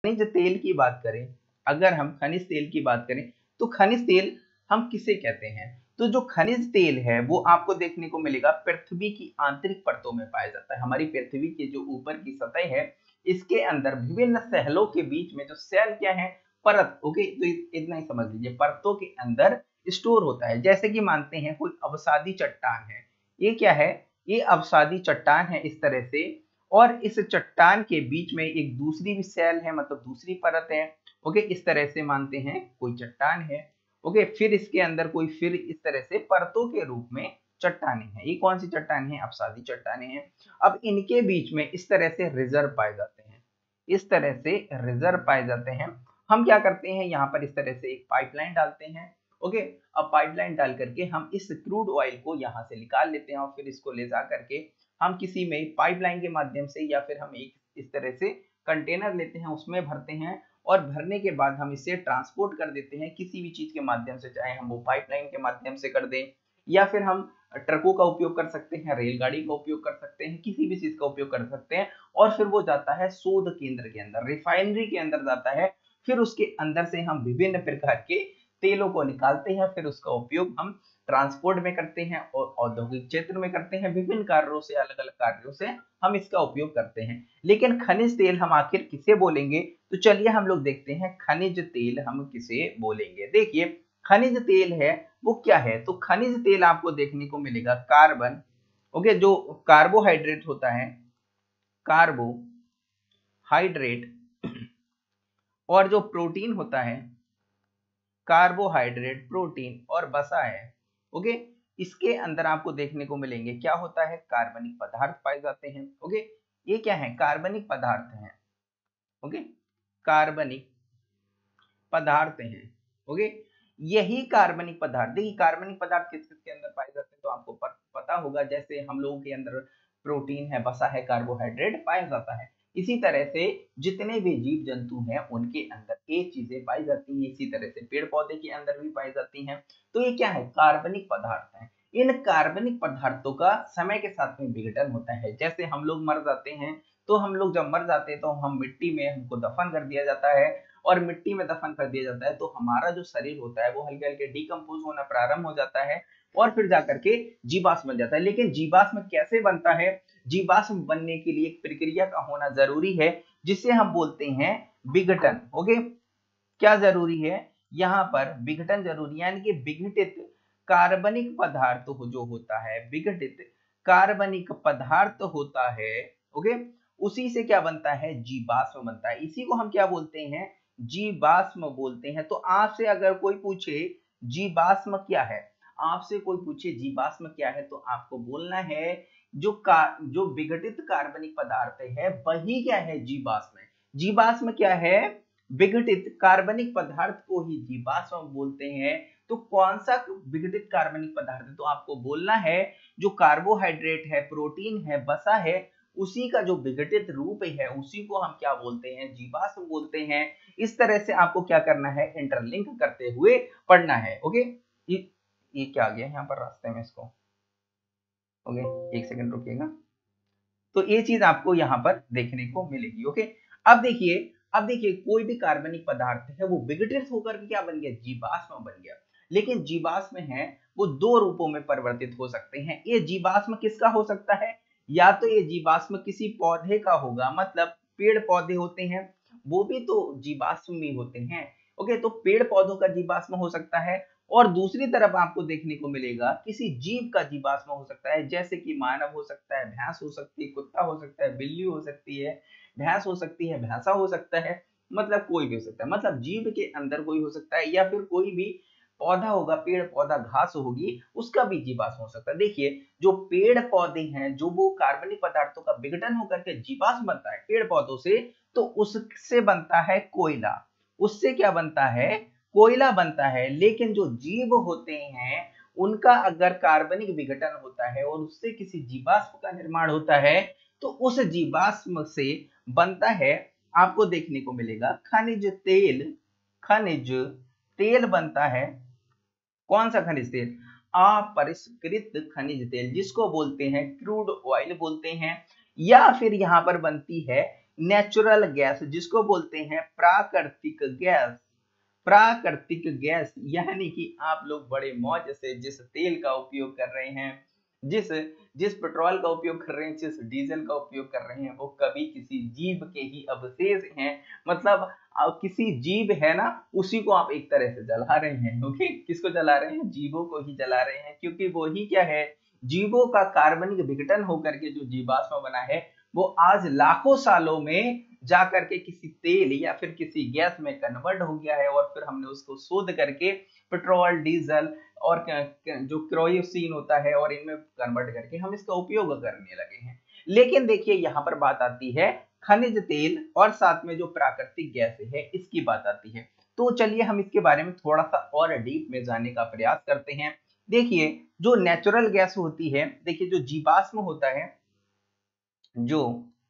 खनिज तेल की बात करें, अगर हम खनिज तेल की बात करें तो खनिज तेल हम किसे कहते हैं? तो जो खनिज तेल है वो आपको देखने को मिलेगा पृथ्वी की आंतरिक परतों में पाया जाता है। हमारी पृथ्वी की जो ऊपर की सतह है इसके अंदर विभिन्न सैलों के बीच में जो सेल क्या है, परत, ओके, तो इतना ही समझ लीजिए, परतों के अंदर स्टोर होता है। जैसे कि मानते हैं कोई अवसादी चट्टान है, ये क्या है, ये अवसादी चट्टान है इस तरह से, और इस चट्टान के बीच में एक दूसरी भी सेल है, मतलब दूसरी परत है, ओके, इस तरह से मानते हैं कोई चट्टान है, ओके, फिर इसके अंदर कोई फिर इस तरह से परतों के रूप में चट्टाने हैं। ये कौन सी चट्टाने हैं? अवसादी चट्टाने हैं। अब इनके बीच में इस तरह से रिजर्व पाए जाते हैं, इस तरह से रिजर्व पाए जाते हैं। हम क्या करते हैं, यहाँ पर इस तरह से एक पाइपलाइन डालते हैं, ओके। अब पाइपलाइन डाल करके हम इस क्रूड ऑयल को यहाँ से निकाल लेते हैं और फिर इसको ले जा करके हम किसी में पाइपलाइन के माध्यम से या फिर हम एक इस तरह से कंटेनर लेते हैं, उसमें भरते हैं और भरने के बाद हम इसे ट्रांसपोर्ट कर देते हैं किसी भी चीज के माध्यम से, चाहे हम वो पाइपलाइन के माध्यम से कर दें या फिर हम ट्रकों का उपयोग कर सकते हैं, रेलगाड़ी का उपयोग कर सकते हैं, किसी भी चीज का उपयोग कर सकते हैं, और फिर वो जाता है शोध केंद्र के अंदर, रिफाइनरी के अंदर जाता है। फिर उसके अंदर से हम विभिन्न प्रकार के तेलों को निकालते हैं, फिर उसका उपयोग हम ट्रांसपोर्ट में करते हैं और औद्योगिक क्षेत्र में करते हैं, विभिन्न कार्यों से, अलग अलग कार्यों से हम इसका उपयोग करते हैं। लेकिन खनिज तेल हम आखिर किसे बोलेंगे? तो चलिए हम लोग देखते हैं खनिज तेल हम किसे बोलेंगे। देखिए खनिज तेल है वो क्या है, तो खनिज तेल आपको देखने को मिलेगा कार्बन, ओके, जो कार्बोहाइड्रेट होता है, कार्बोहाइड्रेट, और जो प्रोटीन होता है, कार्बोहाइड्रेट, प्रोटीन और वसा है, ओके, इसके अंदर आपको देखने को मिलेंगे क्या होता है, कार्बनिक पदार्थ पाए जाते हैं, ओके। ये क्या है, कार्बनिक पदार्थ हैं, ओके, कार्बनिक पदार्थ हैं, ओके। यही कार्बनिक पदार्थ, देखिए कार्बनिक पदार्थ किस किस के अंदर पाए जाते हैं तो आपको पता होगा, जैसे हम लोगों के अंदर प्रोटीन है, वसा है, कार्बोहाइड्रेट पाया जाता है। इसी तरह से जितने भी जीव जंतु हैं उनके अंदर ये चीजें पाई जाती हैं, इसी तरह से पेड़ पौधे के अंदर भी पाई जाती हैं। तो ये क्या है, कार्बनिक पदार्थ है। इन कार्बनिक पदार्थों का समय के साथ में विघटन होता है। जैसे हम लोग मर जाते हैं, तो हम लोग जब मर जाते हैं तो हम मिट्टी में, हमको दफन कर दिया जाता है, और मिट्टी में दफन कर दिया जाता है तो हमारा जो शरीर होता है वो हल्के हल्के डिकम्पोज होना प्रारंभ हो जाता है और फिर जाकर के जीवाश्म बन जाता है। लेकिन जीवाश्म कैसे बनता है? जीवाश्म बनने के लिए एक प्रक्रिया का होना जरूरी है जिसे हम बोलते हैं विघटन, ओके। क्या जरूरी है यहाँ पर? विघटन जरूरी, यानी कि विघटित कार्बनिक पदार्थ जो होता है, विघटित कार्बनिक पदार्थ होता है, ओके, उसी से क्या बनता है, जीवाश्म बनता है। इसी को हम क्या बोलते हैं, जीवाश्म बोलते हैं। तो आपसे अगर कोई पूछे जीवाश्म क्या है, आपसे कोई पूछे जीवाश्म क्या है, तो आपको बोलना है जो विघटित कार्बनिक पदार्थ है वही क्या है, जीवाश्म है। जीवाश्म क्या है, विघटित कार्बनिक पदार्थ को ही जीवाश्म बोलते हैं। तो कौन सा विघटित कार्बनिक पदार्थ है? तो आपको बोलना है जो कार्बोहाइड्रेट है, प्रोटीन है, वसा है, उसी का जो विघटित रूप है उसी को हम क्या बोलते हैं, जीवाश्म बोलते हैं। इस तरह से आपको क्या करना है, इंटरलिंक करते हुए पढ़ना है, ओके। ये क्या आ गया यहाँ पर रास्ते में, इसको, ओके, एक सेकंड रुकिएगा। तो ये चीज आपको यहाँ पर देखने को मिलेगी, ओके। अब देखिए कोई भी कार्बनिक पदार्थ है वो विघटित होकर के क्या बन गया, जीवाश्म बन गया। लेकिन जीवाश्म है वो दो रूपों में परिवर्तित हो सकते हैं। ये जीवाश्म किसका हो सकता है? या तो ये जीवाश्म किसी पौधे का होगा, मतलब पेड़ पौधे होते हैं वो भी तो जीवाश्म भी होते हैं, ओके, तो पेड़ पौधों का जीवाश्म हो सकता है। और दूसरी तरफ आपको देखने को मिलेगा किसी जीव का जीवाश्म हो सकता है, जैसे कि मानव हो सकता है, भैंस हो सकती है, कुत्ता हो सकता है, बिल्ली हो सकती है, भैंस हो सकती है, भैंसा हो सकता है, मतलब कोई भी हो सकता है, मतलब जीव के अंदर कोई हो सकता है, या फिर कोई भी पौधा होगा, पेड़ पौधा, घास होगी, उसका भी जीवाश्म हो सकता है। देखिए जो पेड़ पौधे हैं, जो वो कार्बनिक पदार्थों का विघटन होकर के जीवाश्म बनता है पेड़ पौधों से, तो उससे बनता है कोयला, उससे क्या बनता है, कोयला बनता है। लेकिन जो जीव होते हैं उनका अगर कार्बनिक विघटन होता है और उससे किसी जीवाश्म का निर्माण होता है, तो उस जीवाश्म से बनता है, आपको देखने को मिलेगा खनिज तेल। खनिज तेल बनता है। कौन सा खनिज तेल? अपरिष्कृत खनिज तेल, जिसको बोलते हैं क्रूड ऑयल बोलते हैं। या फिर यहाँ पर बनती है नेचुरल गैस जिसको बोलते हैं प्राकृतिक गैस। प्राकृतिक गैस यानी कि आप लोग बड़े मौज से जिस तेल का उपयोग कर रहे हैं, जिस जिस पेट्रोल का उपयोग कर रहे हैं, जिस डीजल का उपयोग कर रहे हैं, वो कभी किसी जीव के ही अवशेष हैं। मतलब किसी जीव है ना, उसी को आप एक तरह से जला रहे हैं। ओके, किसको जला रहे हैं? जीवों को ही जला रहे हैं, क्योंकि वो ही क्या है, जीवों का कार्बनिक विघटन होकर के जो जीवाश्म बना है वो आज लाखों सालों में जाकर के किसी तेल या फिर किसी गैस में कन्वर्ट हो गया है, और फिर हमने उसको शोध करके पेट्रोल, डीजल और जो केरोसिन होता है और इनमें कन्वर्ट करके हम इसका उपयोग करने लगे हैं। लेकिन देखिए यहाँ पर बात आती है खनिज तेल और साथ में जो प्राकृतिक गैस है इसकी बात आती है। तो चलिए हम इसके बारे में थोड़ा सा और डीप में जाने का प्रयास करते हैं। देखिए जो नेचुरल गैस होती है, देखिए जो जीवाश्म होता है, जो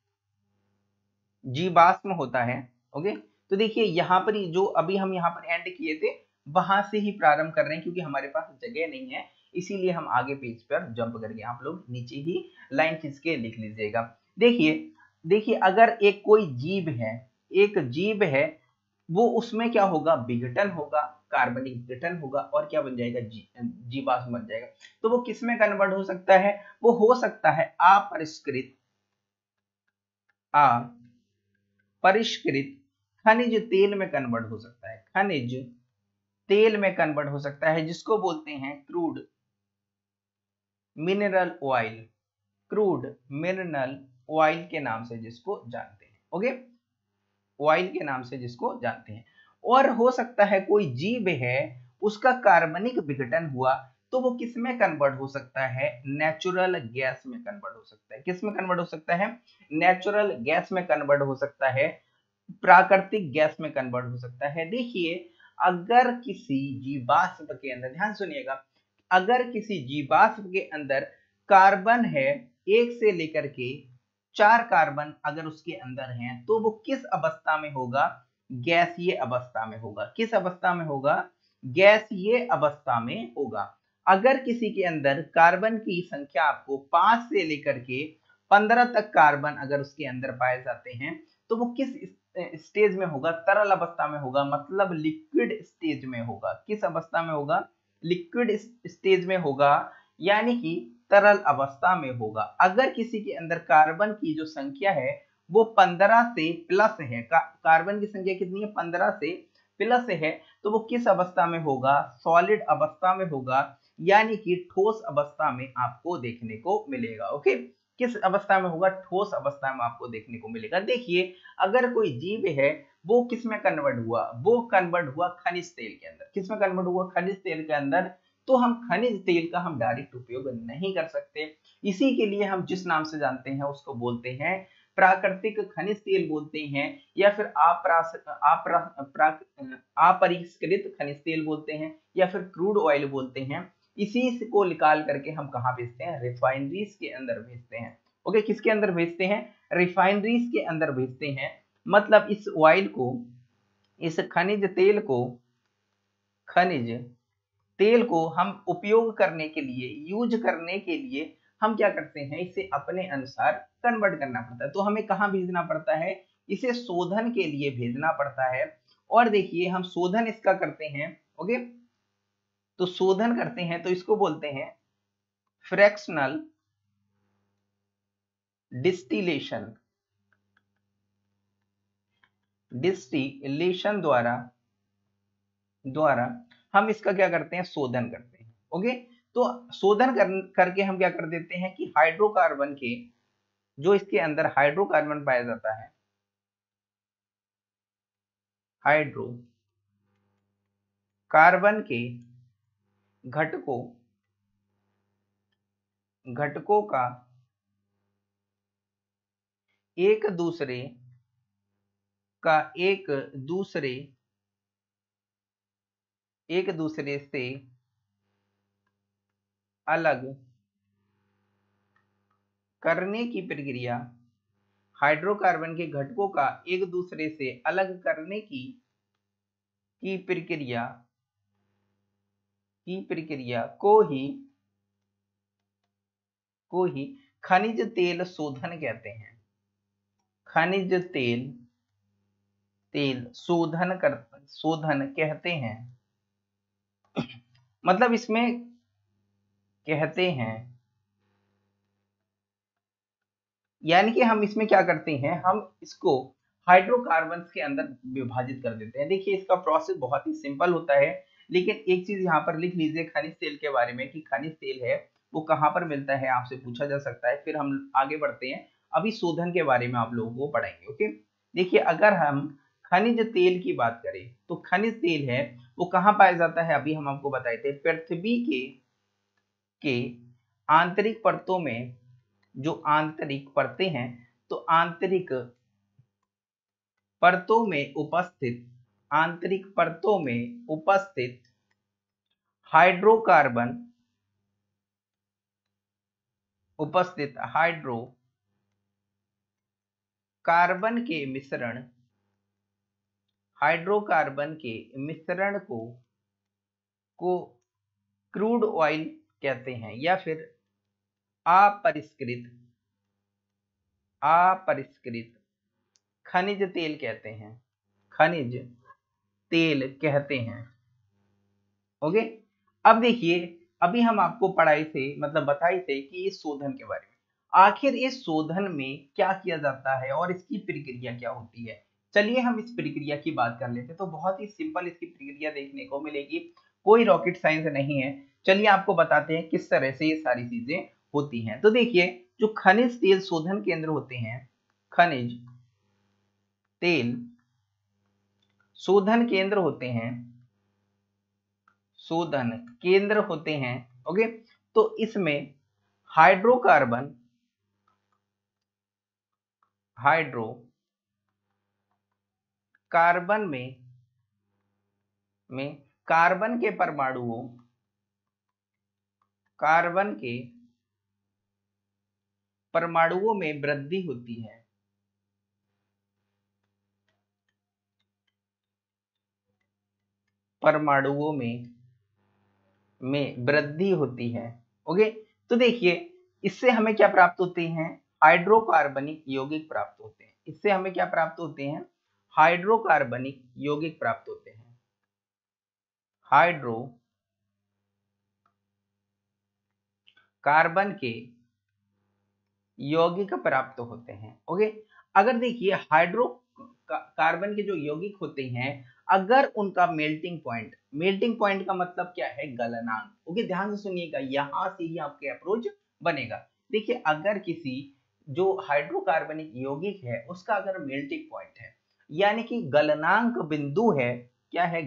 जीवाश्म होता है, ओके, तो देखिए यहाँ पर जो अभी हम यहाँ पर एंड किए थे वहां से ही प्रारंभ कर रहे हैं, क्योंकि हमारे पास जगह नहीं है, इसीलिए हम आगे पेज पर जंप करके आप लोग नीचे ही लाइन खींच के लिख लीजिएगा। देखिए देखिए अगर एक कोई जीव है, एक जीव है, वो उसमें क्या होगा, विघटन होगा, कार्बनिक विघटन होगा और क्या बन जाएगा, जीवाश्म बन जाएगा। तो वो किस में कन्वर्ट हो सकता है? वो हो सकता है अपरिष्कृत परिष्कृत खनिज तेल में कन्वर्ट हो सकता है, खनिज तेल में कन्वर्ट हो सकता है, जिसको बोलते हैं crude mineral oil. Crude mineral oil के नाम से जिसको जानते हैं, ओके, ऑयल के नाम से जिसको जानते हैं। और हो सकता है कोई जीव है, उसका कार्बनिक विघटन हुआ, तो वो किस में कन्वर्ट हो सकता है? नेचुरल गैस में कन्वर्ट हो सकता है। किस में कन्वर्ट हो सकता है? नेचुरल गैस में कन्वर्ट हो सकता है, प्राकृतिक गैस में कन्वर्ट हो सकता है। देखिए अगर किसी जीवाश्म के अंदर, ध्यान सुनिएगा, अगर किसी जीवाश्म के अंदर कार्बन है 1 से लेकर के 4 कार्बन अगर उसके अंदर हैं, तो वो किस अवस्था में होगा? गैसीय अवस्था में होगा। किस अवस्था में होगा? गैसीय अवस्था में होगा। अगर किसी के अंदर कार्बन की संख्या आपको 5 से लेकर के 15 तक कार्बन अगर उसके अंदर पाए जाते हैं, तो वो किस स्टेज में होगा? तरल अवस्था में होगा, मतलब लिक्विड स्टेज में होगा। किस अवस्था में होगा? लिक्विड स्टेज में होगा, यानी कि तरल अवस्था में होगा। अगर किसी के अंदर कार्बन की जो संख्या है वो 15 से प्लस है, कार्बन की संख्या कितनी है? 15 से प्लस है, तो वो किस अवस्था में होगा? सॉलिड अवस्था में होगा, यानी कि ठोस अवस्था में आपको देखने को मिलेगा। ओके, किस अवस्था में होगा? ठोस अवस्था में आपको देखने को मिलेगा। देखिए अगर कोई जीव है, वो किस में कन्वर्ट हुआ? वो कन्वर्ट हुआ खनिज तेल के अंदर। किस में कन्वर्ट हुआ? खनिज तेल के अंदर। तो हम खनिज तेल का हम डायरेक्ट उपयोग नहीं कर सकते, इसी के लिए हम जिस नाम से जानते हैं उसको बोलते हैं प्राकृतिक खनिज तेल बोलते हैं, या फिर अपरिष्कृत खनिज तेल बोलते हैं, या फिर क्रूड ऑयल बोलते हैं। इसी को निकाल करके हम कहाँ भेजते हैं? रिफाइनरीज के अंदर भेजते हैं। ओके, किसके अंदर भेजते हैं? रिफाइनरीज के अंदर भेजते हैं। मतलब इस ऑयल को, इस खनिज तेल को हम उपयोग करने के लिए, यूज करने के लिए हम क्या करते हैं? इसे अपने अनुसार कन्वर्ट करना पड़ता है। तो हमें कहाँ भेजना पड़ता है? इसे शोधन के लिए भेजना पड़ता है। और देखिए हम शोधन इसका करते हैं, ओके, तो शोधन करते हैं तो इसको बोलते हैं फ्रैक्शनल डिस्टिलेशन। डिस्टिलेशन द्वारा हम इसका क्या करते हैं? शोधन करते हैं। ओके, तो शोधन करके हम क्या कर देते हैं कि हाइड्रोकार्बन के, जो इसके अंदर हाइड्रोकार्बन पाया जाता है, हाइड्रोकार्बन के घटकों का एक दूसरे से अलग करने की प्रक्रिया, हाइड्रोकार्बन के घटकों का एक दूसरे से अलग करने की प्रक्रिया को ही खनिज तेल शोधन कहते हैं। खनिज तेल शोधन कहते हैं। मतलब इसमें कहते हैं, यानी कि हम इसमें क्या करते हैं, हम इसको हाइड्रोकार्बन्स के अंदर विभाजित कर देते हैं। देखिए इसका प्रोसेस बहुत ही सिंपल होता है, लेकिन एक चीज यहाँ पर लिख लीजिए खनिज तेल के बारे में कि खनिज तेल है वो कहाँ पर मिलता है, आपसे पूछा जा सकता है। फिर हम आगे बढ़ते हैं, अभी शोधन के बारे में आप लोगों को पढ़ाएंगे। ओके, देखिए अगर हम खनिज तेल की बात करें तो खनिज तेल है वो कहाँ पाया जाता है, अभी हम आपको बताए थे पृथ्वी के आंतरिक परतों में, जो आंतरिक परतें हैं, तो आंतरिक परतों में उपस्थित, आंतरिक परतों में उपस्थित हाइड्रोकार्बन हाइड्रोकार्बन के मिश्रण, हाइड्रोकार्बन के मिश्रण को क्रूड ऑयल कहते हैं, या फिर अपरिष्कृत खनिज तेल कहते हैं, खनिज तेल कहते हैं। ओके, अब देखिए अभी हम आपको पढ़ाई से मतलब बताए थे कि इस शोधन के बारे में, आखिर इस शोधन में क्या किया जाता है और इसकी प्रक्रिया क्या होती है। चलिए हम इस प्रक्रिया की बात कर लेते हैं। तो बहुत ही सिंपल इसकी प्रक्रिया देखने को मिलेगी, कोई रॉकेट साइंस नहीं है। चलिए आपको बताते हैं किस तरह से ये सारी चीजें होती हैं। तो देखिए जो खनिज तेल शोधन केंद्र होते हैं, खनिज तेल शोधन केंद्र होते हैं, शोधन केंद्र होते हैं। ओके, तो इसमें हाइड्रोकार्बन में कार्बन के परमाणुओं में वृद्धि होती है, परमाणुओं में वृद्धि होती है। ओके, तो देखिए इससे हमें क्या प्राप्त होते हैं, हाइड्रोकार्बनिक यौगिक प्राप्त होते हैं। इससे हमें क्या प्राप्त होते हैं, हाइड्रोकार्बनिक यौगिक प्राप्त होते हैं, हाइड्रोकार्बन के यौगिक प्राप्त होते हैं। ओके, अगर देखिए हाइड्रोकार्बन के जो यौगिक होते हैं, अगर उनका मेल्टिंग पॉइंट का मतलब क्या है, गलनांक। ओके, ध्यान से सुनिएगा, यहां से ही आपके अप्रोच बनेगा। देखिए अगर किसी जो हाइड्रोकार्बनिक यौगिक है उसका अगर मेल्टिंग पॉइंट है, यानी कि गलनांक बिंदु है, क्या है,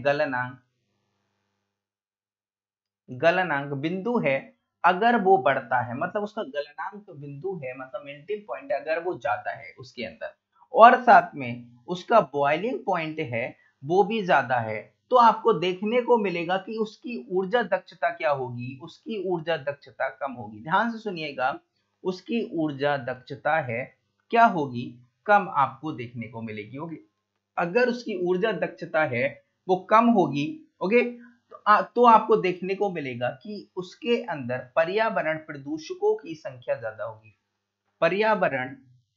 गलनांक बिंदु है, अगर वो बढ़ता है, मतलब उसका गलनांक बिंदु है, मतलब मेल्टिंग पॉइंट अगर वो जाता है उसके अंदर, और साथ में उसका बॉइलिंग पॉइंट है वो भी ज्यादा है, तो आपको देखने को मिलेगा कि उसकी ऊर्जा दक्षता क्या होगी, उसकी ऊर्जा दक्षता कम होगी। ध्यान से सुनिएगा, उसकी ऊर्जा दक्षता है क्या होगी, कम आपको देखने को मिलेगी। ओके, अगर उसकी ऊर्जा दक्षता है वो कम होगी, ओके, तो आपको देखने को मिलेगा कि उसके अंदर पर्यावरण प्रदूषकों की संख्या ज्यादा होगी, पर्यावरण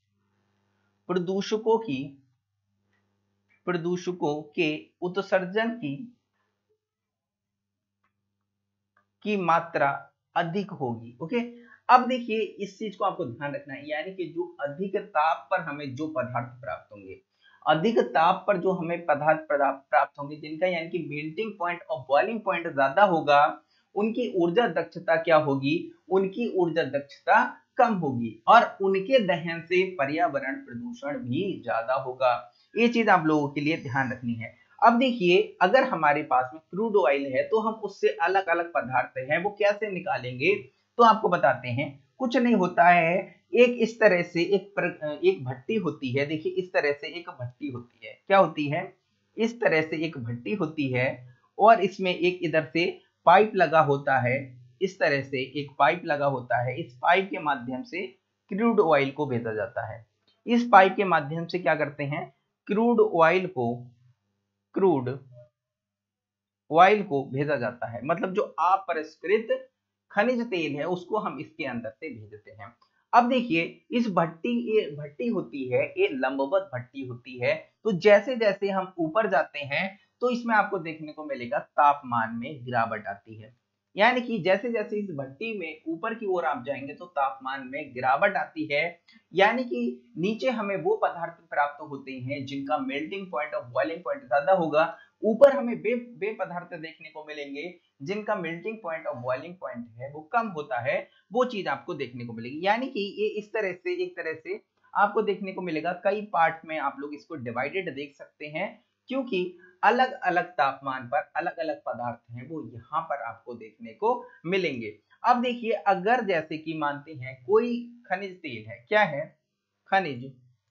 प्रदूषकों के उत्सर्जन की मात्रा अधिक होगी। ओके, अब देखिए इस चीज को आपको ध्यान रखना है, यानी कि जो अधिक ताप पर हमें जो पदार्थ प्राप्त होंगे, अधिक ताप पर जो हमें पदार्थ प्राप्त होंगे, जिनका यानी कि मेल्टिंग पॉइंट और बॉइलिंग पॉइंट ज्यादा होगा, उनकी ऊर्जा दक्षता क्या होगी, उनकी ऊर्जा दक्षता कम होगी, और उनके दहन से पर्यावरण प्रदूषण भी ज्यादा होगा। ये चीज आप लोगों के लिए ध्यान रखनी है। अब देखिए अगर हमारे पास में क्रूड ऑयल है तो हम उससे अलग अलग पदार्थ हैं वो कैसे निकालेंगे, तो आपको बताते हैं। कुछ नहीं होता है, एक इस तरह से एक भट्टी होती है। देखिए इस तरह से एक भट्टी होती है, क्या होती है, इस तरह से एक भट्टी होती है, और इसमें एक इधर से पाइप लगा होता है, इस तरह से एक पाइप लगा होता है। इस पाइप के माध्यम से क्रूड ऑयल को भेजा जाता है। इस पाइप के माध्यम से क्या करते हैं, क्रूड ऑयल को भेजा जाता है, मतलब जो अपरिष्कृत खनिज तेल है उसको हम इसके अंदर से भेजते हैं। अब देखिए इस भट्टी, ये भट्टी होती है, ये लंबवत भट्टी होती है। तो जैसे जैसे हम ऊपर जाते हैं तो इसमें आपको देखने को मिलेगा तापमान में गिरावट आती है। यानी कि जैसे जैसे इस भट्टी में ऊपर की ओर आप जाएंगे तो तापमान में गिरावट आती है। यानी कि नीचे हमें वो पदार्थ प्राप्त होते हैं जिनका मेल्टिंग पॉइंट और बॉइलिंग पॉइंट ज्यादा होगा, ऊपर हमें वे पदार्थ देखने को मिलेंगे जिनका मेल्टिंग पॉइंट और बॉइलिंग पॉइंट है वो कम होता है। वो चीज आपको देखने को मिलेगी। यानी कि ये इस तरह से, एक तरह से आपको देखने को मिलेगा, कई पार्ट में आप लोग इसको डिवाइडेड देख सकते हैं, क्योंकि अलग अलग तापमान पर अलग अलग पदार्थ हैं वो यहाँ पर आपको देखने को मिलेंगे। अब देखिए अगर जैसे कि मानते हैं कोई खनिज तेल है, क्या है, खनिज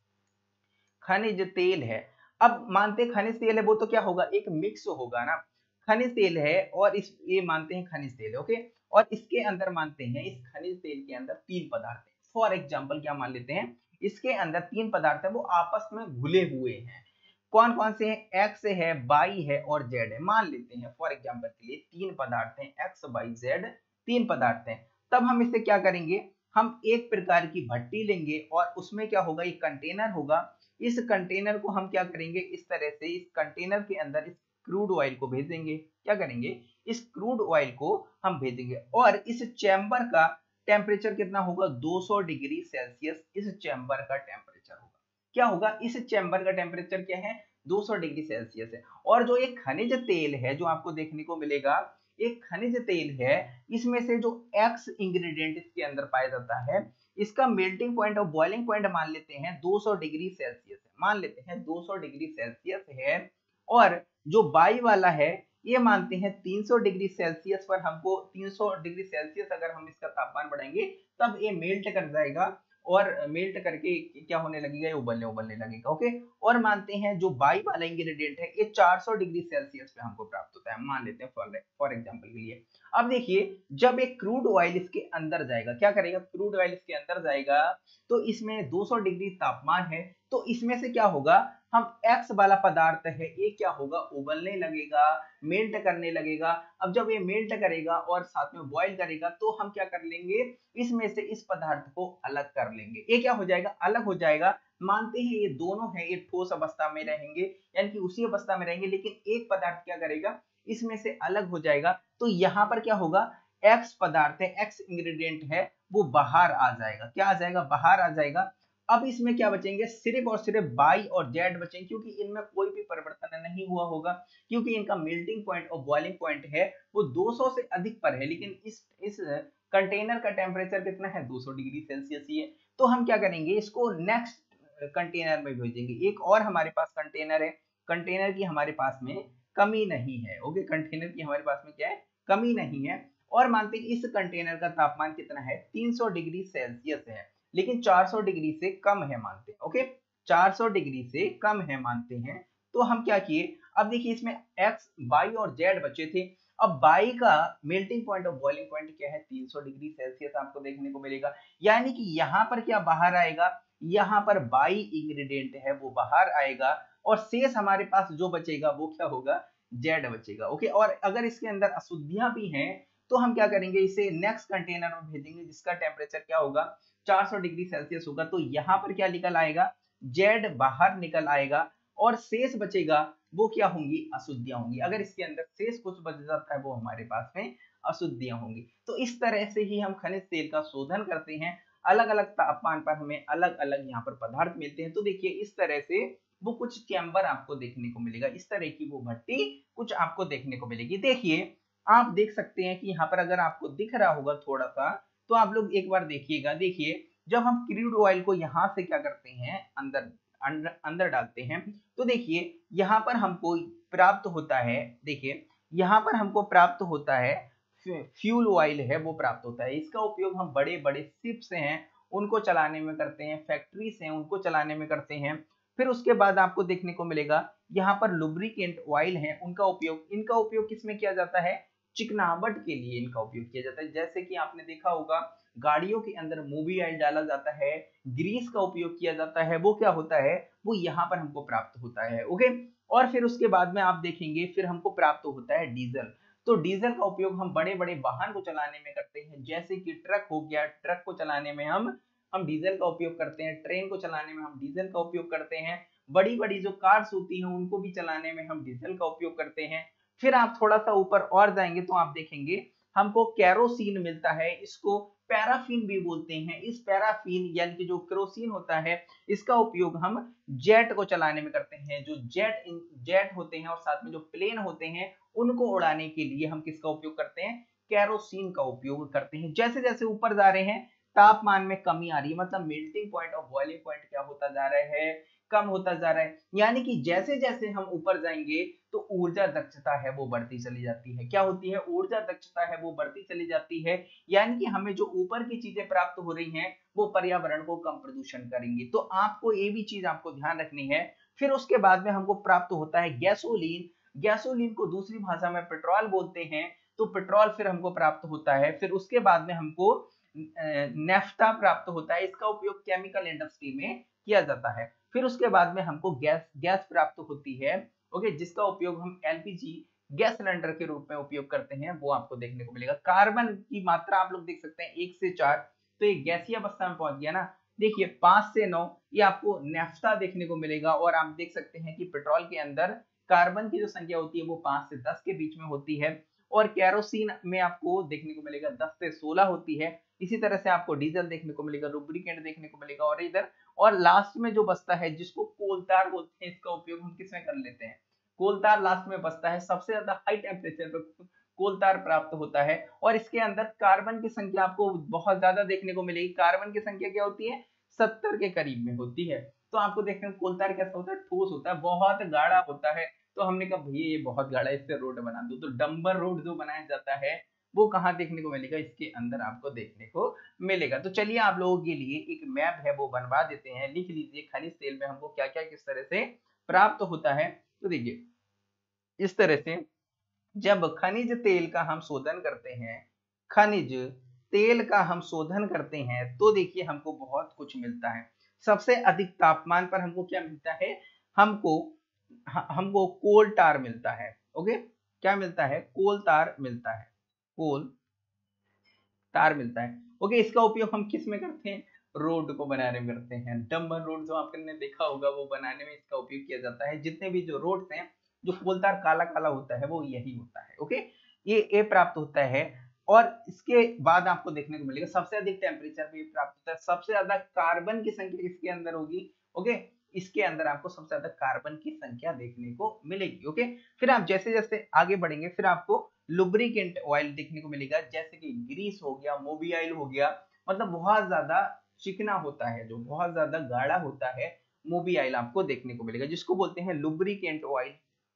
खनिज तेल है। अब मानते हैं खनिज तेल है, वो तो क्या होगा, एक मिक्स होगा ना। खनिज तेल है और इस, ये मानते हैं खनिज तेल है, ओके। और इसके अंदर मानते हैं इस खनिज तेल के अंदर तीन पदार्थ है। फॉर एग्जाम्पल क्या मान लेते हैं, इसके अंदर तीन पदार्थ है वो आपस में घुले हुए हैं। कौन कौन से हैं, एक्स है, वाई है और जेड है। मान लेते हैं फॉर एग्जाम्पल के लिए तीन पदार्थ हैं, एक्स वाई जेड, तीन पदार्थ हैं। तब हम इसे क्या करेंगे, हम एक प्रकार की भट्टी लेंगे और उसमें क्या होगा, एक कंटेनर होगा। इस कंटेनर को हम क्या करेंगे, इस तरह से इस कंटेनर के अंदर इस क्रूड ऑयल को भेजेंगे। क्या करेंगे, इस क्रूड ऑयल को हम भेजेंगे और इस चैम्बर का टेम्परेचर कितना होगा, 200 डिग्री सेल्सियस इस चैम्बर का टेम्परेचर होगा। क्या होगा, इस चैम्बर का टेम्परेचर क्या है, 200 डिग्री सेल्सियस है। और जो एक खनिज तेल है जो आपको देखने को मिलेगा, एक खनिज तेल है, इसमें से जो एक्स इंग्रेडिएंट इसके अंदर पाया जाता है, इसका मेल्टिंग पॉइंट और बॉइलिंग पॉइंट मान लेते हैं 200 डिग्री सेल्सियस है, मान लेते हैं 200 डिग्री सेल्सियस है। और जो बाई वाला है ये मानते हैं 300 डिग्री सेल्सियस पर, हमको 300 डिग्री सेल्सियस अगर हम इसका तापमान बढ़ाएंगे तब ये मेल्ट कर जाएगा और मेल्ट करके क्या होने लगेगा, ये उबलने उबलने लगेगा, ओके। और मानते हैं जो बाई वाला इंग्रेडिएंट है ये 400 डिग्री सेल्सियस पे हमको प्राप्त होता है, मान लेते हैं फॉर एग्जांपल के लिए। अब देखिए जब एक क्रूड ऑयल इसके अंदर जाएगा, क्या करेगा, क्रूड ऑयल इसके अंदर जाएगा तो इसमें 200 डिग्री तापमान है, तो इसमें से क्या होगा, हम एक्स वाला पदार्थ है ये क्या होगा, उबलने लगेगा, मेल्ट करने लगेगा। अब जब ये मेल्ट करेगा और साथ में बॉईल करेगा तो हम क्या कर लेंगे, इसमें से इस पदार्थ को अलग कर लेंगे। ये क्या हो जाएगा, अलग हो जाएगा। मानते हैं ये दोनों है ये ठोस अवस्था में रहेंगे, यानी कि उसी अवस्था में रहेंगे, लेकिन एक पदार्थ क्या करेगा, इसमें से अलग हो जाएगा। तो यहाँ पर क्या होगा, एक्स पदार्थ है, एक्स इंग्रेडिएंट है वो बाहर आ जाएगा। क्या आ जाएगा, बाहर आ जाएगा। अब इसमें क्या बचेंगे, सिर्फ और सिर्फ बाई और जेड बचेंगे, क्योंकि इनमें कोई भी परिवर्तन नहीं हुआ होगा, क्योंकि इनका मेल्टिंग पॉइंट और बॉइलिंग पॉइंट है वो 200 से अधिक पर है, लेकिन इस कंटेनर का टेम्परेचर कितना है, 200 डिग्री सेल्सियस ही है। तो हम क्या करेंगे, इसको नेक्स्ट कंटेनर में भेजेंगे। एक और हमारे पास कंटेनर है, कंटेनर की हमारे पास में कमी नहीं है, ओके, कंटेनर की हमारे पास में क्या है, कमी नहीं है। और मानते हैं इस कंटेनर का तापमान कितना है, 300 डिग्री सेल्सियस है, लेकिन 400 डिग्री से कम है मानते हैं, ओके, 400 डिग्री से कम है मानते हैं। तो हम क्या किए, अब देखिए इसमें एक्स, वाई और जेड बचे थे। अब वाई का मेल्टिंग पॉइंट और बॉइलिंग पॉइंट क्या है, 300 डिग्री सेल्सियस आपको देखने को मिलेगा। यानी कि यहाँ पर क्या बाहर आएगा, यहाँ पर वाई इंग्रेडिएंट है वो बाहर आएगा और शेष हमारे पास जो बचेगा वो क्या होगा, जेड बचेगा, ओके। और अगर इसके अंदर अशुद्धियां भी हैं तो हम क्या करेंगे, इसे नेक्स्ट कंटेनर में भेजेंगे जिसका टेम्परेचर क्या होगा, 400 डिग्री सेल्सियस होगा। तो यहाँ पर क्या निकल आएगा, जेड बाहर निकल आएगा और शेष बचेगा वो क्या होंगी, अशुद्धियां होंगी। अगर इसके अंदर शेष कुछ बच जाता है वो हमारे पास में अशुद्धियां होंगी। तो इस तरह से ही हम खनिज तेल का शोधन करते हैं, अलग अलग तापमान पर हमें अलग अलग यहाँ पर पदार्थ मिलते हैं। तो देखिए इस तरह से वो कुछ चैम्बर आपको देखने को मिलेगा, इस तरह की वो भट्टी कुछ आपको देखने को मिलेगी। देखिए आप देख सकते हैं कि यहाँ पर अगर आपको दिख रहा होगा थोड़ा सा, तो आप लोग एक बार देखिएगा। देखिए जब हम क्रूड ऑयल को यहाँ से क्या करते हैं, अंदर अंदर अंदर डालते हैं, तो देखिए यहाँ पर हमको प्राप्त होता है, देखिए यहाँ पर हमको प्राप्त होता है फ्यूल ऑयल है वो प्राप्त होता है। इसका उपयोग हम बड़े बड़े शिप्स हैं उनको चलाने में करते हैं, फैक्ट्रीज हैं उनको चलाने में करते हैं। फिर उसके बाद आपको देखने को मिलेगा यहाँ पर लुब्रिकेंट ऑयल है, उनका उपयोग, इनका उपयोग किसमें किया जाता है, चिकनावट के लिए इनका उपयोग किया जाता है। जैसे कि आपने देखा होगा गाड़ियों के अंदर मूवी ऑयल डाला जाता है, ग्रीस का उपयोग किया जाता है, वो क्या होता है, वो यहाँ पर हमको प्राप्त होता है, ओके। और फिर उसके बाद में आप देखेंगे फिर हमको प्राप्त होता है डीजल। तो डीजल का उपयोग हम बड़े बड़े वाहन को चलाने में करते हैं, जैसे कि ट्रक हो गया, ट्रक को चलाने में हम हम डीजल का उपयोग करते हैं, ट्रेन को चलाने में हम डीजल का उपयोग करते हैं, बड़ी बड़ी जो कार्स होती हैं उनको भी चलाने में हम डीजल का उपयोग करते हैं। फिर आप थोड़ा सा ऊपर और जाएंगे तो आप देखेंगे हमको केरोसिन मिलता है, इसको पैराफिन भी बोलते हैं। इस पैराफिन यानी कि जो केरोसिन होता है इसका उपयोग हम जेट को चलाने में करते हैं। जो जेट होते हैं और साथ में जो प्लेन होते हैं उनको उड़ाने के लिए हम किसका उपयोग करते हैं, केरोसिन का उपयोग करते हैं। जैसे जैसे ऊपर जा रहे हैं तापमान में कमी आ रही है, मतलब मेल्टिंग पॉइंट और बॉइलिंग पॉइंट क्या होता जा रहा है, कम होता जा रहा है। यानी कि जैसे जैसे हम ऊपर जाएंगे तो ऊर्जा दक्षता है वो बढ़ती चली जाती है। क्या होती है, ऊर्जा दक्षता है वो बढ़ती चली जाती है। यानी कि हमें जो ऊपर की चीजें प्राप्त हो रही हैं वो पर्यावरण को कम प्रदूषण करेंगी। तो आपको ये भी चीज आपको ध्यान रखनी है। फिर उसके बाद में हमको प्राप्त होता है गैसोलीन। गैसोलीन को दूसरी भाषा में पेट्रोल बोलते हैं। तो पेट्रोल फिर हमको प्राप्त होता है। फिर उसके बाद में हमको नेफ्टा प्राप्त होता है। इसका उपयोग केमिकल इंडस्ट्री में किया जाता है। फिर उसके बाद में हमको गैस प्राप्त होती है, ओके, जिसका उपयोग हम एलपीजी गैस सिलेंडर के रूप में उपयोग करते हैं, वो आपको देखने को मिलेगा। कार्बन की मात्रा आप लोग देख सकते हैं 1 से 4, तो ये गैसीय अवस्था में पहुंच गया ना। देखिए 5 से 9 ये आपको नेफ्टा देखने को मिलेगा। और आप देख सकते हैं कि पेट्रोल के अंदर कार्बन की जो संख्या होती है वो 5 से 10 के बीच में होती है। और केरोसिन में आपको देखने को मिलेगा 10 से 16 होती है। इसी तरह से आपको डीजल देखने को मिलेगा, लुब्रिकेंट देखने को मिलेगा। और इधर और लास्ट में जो बचता है जिसको कोलतार बोलते हैं, इसका उपयोग हम किसमें कर लेते हैं, कोलतार लास्ट में बचता है। सबसे ज्यादा हाई टेम्परेचर पर कोलतार प्राप्त होता है। और इसके अंदर कार्बन की संख्या आपको बहुत ज्यादा देखने को मिलेगी। कार्बन की संख्या क्या होती है, 70 के करीब में होती है। तो आपको देखने को कोलतार कैसा होता है, ठोस होता है, बहुत गाढ़ा होता है। तो हमने कहा भैया ये बहुत गाढ़ा है, इससे रोड बना दो। तो डंबर रोड जो बनाया जाता है वो कहाँ देखने को मिलेगा, इसके अंदर आपको देखने को मिलेगा। तो चलिए आप लोगों के लिए एक मैप है वो बनवा देते हैं। लिख लीजिए खनिज तेल में हमको क्या क्या किस तरह से प्राप्त होता है। तो देखिए इस तरह से जब खनिज तेल का हम शोधन करते हैं, खनिज तेल का हम शोधन करते हैं तो देखिए हमको बहुत कुछ मिलता है। सबसे अधिक तापमान पर हमको क्या मिलता है, हमको हमको कोल टार मिलता है। ओके, क्या मिलता है, कोल तार मिलता है, कोल तार मिलता है। ओके, इसका उपयोग हम किस में करते हैं, रोड को बनाने में करते हैं। डंबर रोड जो आपने देखा होगा वो बनाने में इसका उपयोग किया जाता है। जितने भी जो रोड्स हैं जो कोलतार काला काला होता है वो यही होता है। ओके, ये प्राप्त होता है। और इसके बाद आपको देखने को मिलेगा सबसे अधिक टेम्परेचर भी प्राप्त होता है। सबसे ज्यादा कार्बन की संख्या किसके अंदर होगी, ओके, इसके अंदर आपको सबसे ज्यादा कार्बन की संख्या देखने को मिलेगी। ओके, फिर आप जैसे जैसे आगे बढ़ेंगे फिर आपको लुब्रिकेंट ऑयल देखने को मिलेगा, जैसे कि ग्रीस हो गया, मोबियाइल हो गया, मतलब बहुत ज्यादा चिकना होता है, जो बहुत ज्यादा गाढ़ा होता है, मोबियाइल आपको देखने को मिलेगा, जिसको बोलते हैं लुब्रिकेंट ऑयल,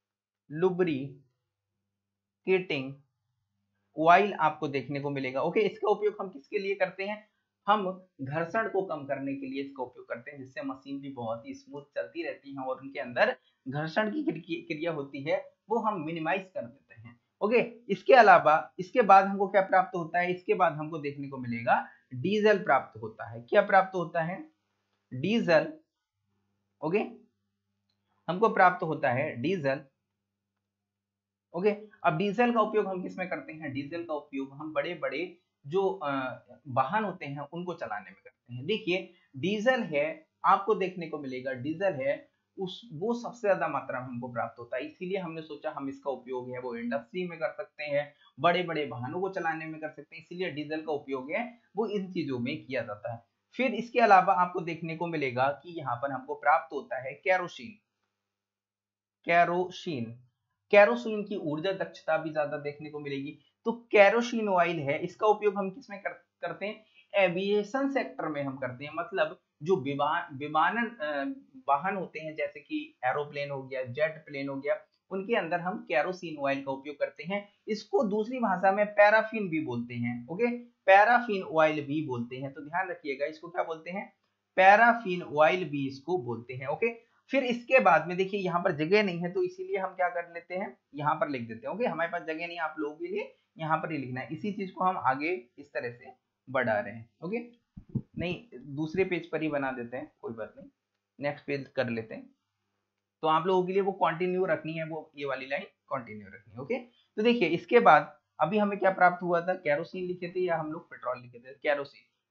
लुब्रिकेटिंग ऑयल आपको देखने को मिलेगा। ओके, इसका उपयोग हम किसके लिए करते हैं, हम घर्षण को कम करने के लिए इसका उपयोग करते हैं, जिससे मशीन भी बहुत ही स्मूथ चलती रहती है और उनके अंदर घर्षण की क्रिया होती है वो हम मिनिमाइज कर देते हैं। ओके, इसके अलावा इसके बाद हमको क्या प्राप्त होता है, इसके बाद हमको देखने को मिलेगा डीजल प्राप्त होता है। क्या प्राप्त होता है, डीजल। ओके, हमको प्राप्त होता है डीजल। ओके, अब डीजल का उपयोग हम किस में करते हैं, डीजल का उपयोग हम बड़े बड़े जो वाहन होते हैं उनको चलाने में करते हैं। देखिए डीजल है, आपको देखने को मिलेगा डीजल है उस वो सबसे ज्यादा मात्रा में हमको प्राप्त होता है। इसीलिए हमने सोचा हम इसका उपयोग है वो इंडस्ट्री में कर सकते हैं, बड़े बड़े वाहनों को चलाने में कर सकते हैं, इसीलिए डीजल का उपयोग है वो इन चीजों में किया जाता है। फिर इसके अलावा आपको देखने को मिलेगा कि यहाँ पर हमको प्राप्त होता है कैरोसिन। कैरोसिन, कैरोसिन की ऊर्जा दक्षता भी ज्यादा देखने को मिलेगी। तो कैरोसिन ऑयल है, इसका उपयोग हम किसमें करते हैं, एविएशन सेक्टर में हम करते हैं। मतलब जो विमानन वाहन होते हैं जैसे कि एरोप्लेन हो गया, जेट प्लेन हो गया, उनके अंदर हम कैरोसिन ऑयल का उपयोग करते हैं। इसको दूसरी भाषा में पैराफिन भी बोलते हैं। ओके, पैराफिन ऑयल भी बोलते हैं, तो ध्यान रखिएगा इसको क्या बोलते हैं, पैराफिन ऑयल भी इसको बोलते हैं। ओके, फिर इसके बाद में देखिए यहाँ पर जगह नहीं है तो इसीलिए हम क्या कर लेते हैं, यहाँ पर लिख देते हैं। ओके, हमारे पास जगह नहीं, आप लोगों के लिए यहाँ पर ही लिखना है। इसी चीज को हम आगे इस तरह से बढ़ा रहे हैं। ओके, नहीं दूसरे पेज पर ही बना देते हैं, कोई बात नहीं, नेक्स्ट पेज कर लेते हैं। तो आप लोगों के लिए वो कंटिन्यू रखनी है, वो ये वाली लाइन कंटिन्यू रखनी है। ओके, तो देखिए इसके बाद अभी हमें क्या प्राप्त हुआ था, कैरोसिन लिखे थे या हम लोग पेट्रोल लिखे थे, कैरोसिन।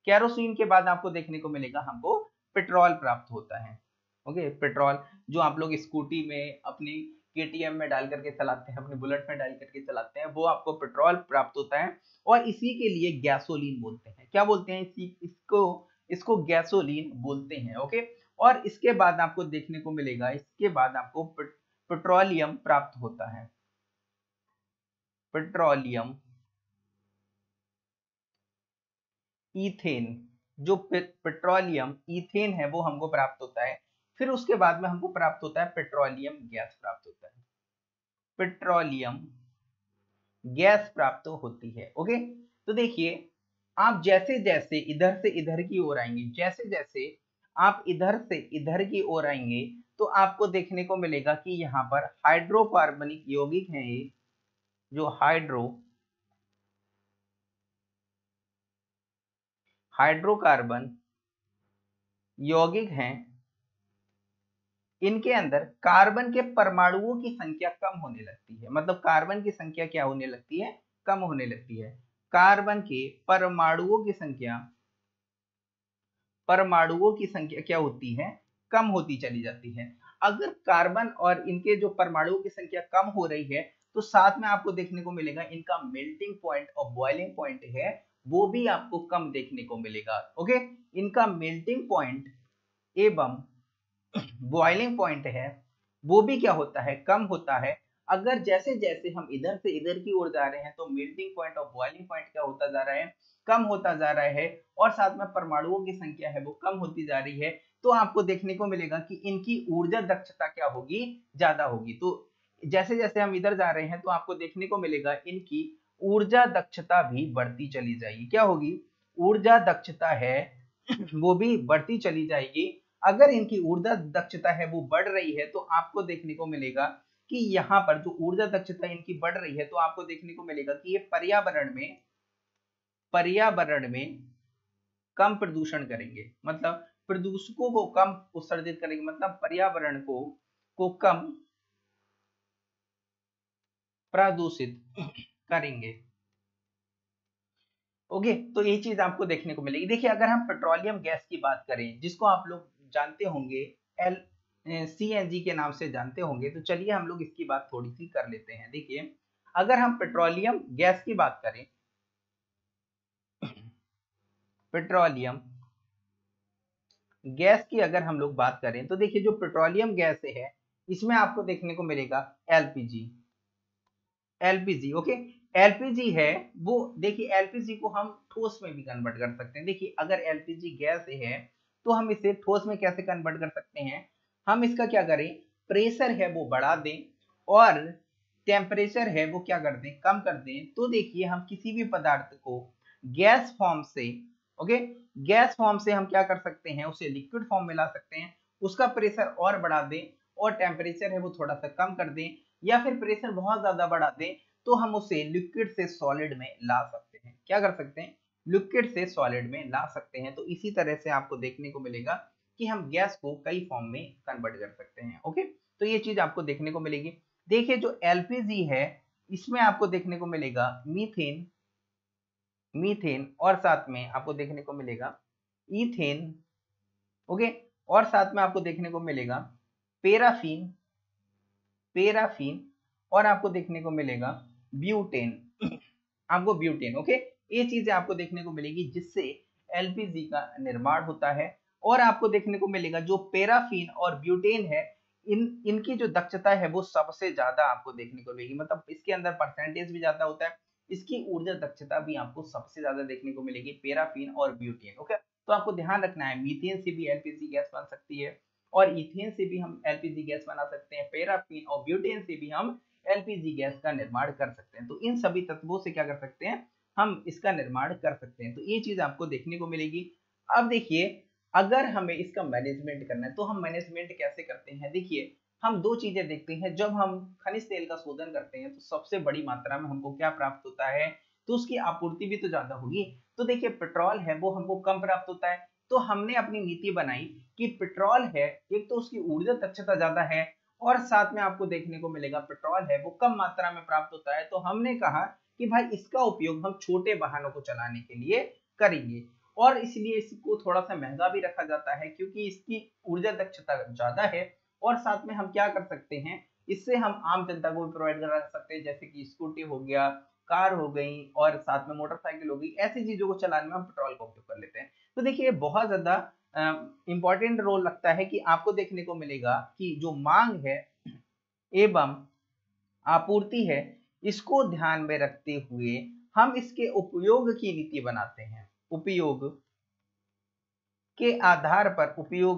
केरोसिन के बाद आपको देखने को मिलेगा हमको पेट्रोल प्राप्त होता है। ओके, पेट्रोल जो आप लोग स्कूटी में अपनी केटीएम में डाल करके चलाते हैं, अपने बुलेट में डाल करके चलाते हैं, वो आपको पेट्रोल प्राप्त होता है और इसी के लिए गैसोलीन बोलते हैं। क्या बोलते हैं? इसको गैसोलीन बोलते हैं। ओके, और इसके बाद आपको देखने को मिलेगा, इसके बाद आपको पेट्रोलियम प्राप्त होता है। पेट्रोलियम, ईथेन, जो पेट्रोलियम ईथेन है वो हमको प्राप्त होता है। फिर उसके बाद में हमको प्राप्त होता है पेट्रोलियम गैस प्राप्त होता है। पेट्रोलियम गैस प्राप्त होती है। ओके, तो देखिए आप जैसे जैसे इधर से इधर की ओर आएंगे, जैसे जैसे आप इधर से इधर की ओर आएंगे तो आपको देखने को मिलेगा कि यहाँ पर हाइड्रोकार्बनिक यौगिक हैं, ये जो हाइड्रोकार्बन यौगिक हैं, इनके अंदर कार्बन के परमाणुओं की संख्या कम होने लगती है। मतलब कार्बन की संख्या क्या होने लगती है? कम होने लगती है। कार्बन के परमाणुओं की संख्या क्या होती है? कम होती चली जाती है। अगर कार्बन और इनके जो परमाणुओं की संख्या कम हो रही है तो साथ में आपको देखने को मिलेगा इनका मेल्टिंग पॉइंट और बॉइलिंग पॉइंट है वो भी आपको कम देखने को मिलेगा। ओके, इनका मेल्टिंग पॉइंट एवं बॉइलिंग पॉइंट है वो भी क्या होता है? कम होता है। अगर जैसे जैसे हम इधर से इधर की ओर जा रहे हैं तो मेल्टिंग पॉइंट और बॉइलिंग पॉइंट क्या होता जा रहा है? कम होता जा रहा है और साथ में परमाणुओं की संख्या है वो कम होती जा रही है। तो आपको देखने को मिलेगा कि इनकी ऊर्जा दक्षता क्या होगी? ज्यादा होगी। तो जैसे जैसे हम इधर जा रहे हैं तो आपको देखने को मिलेगा इनकी ऊर्जा दक्षता भी बढ़ती चली जाएगी। क्या होगी? ऊर्जा दक्षता है वो भी बढ़ती चली जाएगी। अगर इनकी ऊर्जा दक्षता है वो बढ़ रही है तो आपको देखने को मिलेगा कि यहाँ पर जो ऊर्जा दक्षता इनकी बढ़ रही है तो आपको देखने को मिलेगा कि ये पर्यावरण में कम प्रदूषण करेंगे। मतलब प्रदूषकों को कम उत्सर्जित करेंगे, मतलब पर्यावरण को कम प्रदूषित करेंगे। ओके, तो ये चीज आपको देखने को मिलेगी। देखिए अगर हम पेट्रोलियम गैस की बात करें जिसको आप लोग जानते होंगे एल सीएनजी के नाम से जानते होंगे, तो चलिए हम लोग इसकी बात थोड़ी सी कर लेते हैं। देखिए अगर हम पेट्रोलियम गैस की बात करें, पेट्रोलियम गैस की अगर हम लोग बात करें तो देखिए जो पेट्रोलियम गैस है इसमें आपको देखने को मिलेगा एलपीजी। ओके, एलपीजी है वो, देखिए एलपीजी को हम ठोस में भी कन्वर्ट कर सकते हैं। देखिए अगर एलपीजी गैस है तो हम इसे ठोस में कैसे कन्वर्ट कर सकते हैं? हम इसका क्या करें? प्रेशर है वो बढ़ा दें और टेम्परेचर है वो क्या कर दें? कम कर दें। तो देखिए हम किसी भी पदार्थ को गैस फॉर्म से, ओके, गैस फॉर्म से हम क्या कर सकते हैं? उसे लिक्विड फॉर्म में ला सकते हैं, उसका प्रेशर और बढ़ा दें और टेम्परेचर है वो थोड़ा सा कम कर दें, या फिर प्रेशर बहुत ज्यादा बढ़ा दें तो हम उसे लिक्विड से सॉलिड में ला सकते हैं। क्या कर सकते हैं? लिक्विड से सॉलिड में ला सकते हैं। तो इसी तरह से आपको देखने को मिलेगा कि हम गैस को कई फॉर्म में कन्वर्ट कर सकते हैं। ओके, तो ये चीज आपको देखने को मिलेगी। देखिए जो एलपीजी है इसमें आपको देखने को मिलेगा मीथेन और साथ में आपको देखने को मिलेगा ईथेन। ओके, और साथ में आपको देखने को मिलेगा पेराफीन और आपको देखने को मिलेगा ब्यूटेन। आपको ब्यूटेन, ओके, ये चीजें आपको देखने को मिलेगी जिससे एलपीजी का निर्माण होता है। और आपको देखने को मिलेगा जो पेराफीन और ब्यूटेन है इनकी जो दक्षता है वो सबसे ज्यादा आपको देखने को मिलेगी। मतलब इसके अंदर परसेंटेज भी ज्यादा होता है, इसकी ऊर्जा दक्षता भी आपको सबसे ज्यादा देखने को मिलेगी पेराफीन और ब्यूटेन। ओके, तो आपको ध्यान रखना है मीथेन से भी एलपीजी गैस बन सकती है और इथेन से भी हम एलपीजी गैस बना सकते हैं, पेराफीन और ब्यूटेन से भी हम एलपीजी गैस का निर्माण कर सकते हैं। तो इन सभी तत्वों से क्या कर सकते हैं? हम इसका निर्माण कर सकते हैं। तो ये चीज आपको देखने को मिलेगी। अब देखिए अगर हमें इसका मैनेजमेंट करना है तो हम मैनेजमेंट कैसे करते हैं? देखिए हम दो चीजें देखते हैं। जब हम खनिज तेल का शोधन करते हैं तो सबसे बड़ी मात्रा में हमको क्या प्राप्त होता है? तो उसकी आपूर्ति भी तो ज्यादा होगी। तो देखिए पेट्रोल है वो हमको कम प्राप्त होता है, तो हमने अपनी नीति बनाई कि पेट्रोल है एक तो उसकी ऊर्जा दक्षता ज्यादा है और साथ में आपको देखने को मिलेगा पेट्रोल है वो कम मात्रा में प्राप्त होता है। तो हमने कहा कि भाई इसका उपयोग हम छोटे वाहनों को चलाने के लिए करेंगे। और इसलिए इसको थोड़ा सा महंगा भी रखा जाता है क्योंकि इसकी ऊर्जा दक्षता ज्यादा है। और साथ में हम क्या कर सकते हैं, इससे हम आम जनता को भी प्रोवाइड करा सकते हैं, जैसे कि स्कूटी हो गया, कार हो गई और साथ में मोटरसाइकिल हो गई, ऐसी चीजों को चलाने में हम पेट्रोल का उपयोग कर लेते हैं। तो देखिए बहुत ज्यादा इंपॉर्टेंट रोल लगता है कि आपको देखने को मिलेगा कि जो मांग है एवं आपूर्ति है, इसको ध्यान में रखते हुए हम इसके उपयोग की नीति बनाते हैं। उपयोग के आधार पर, उपयोग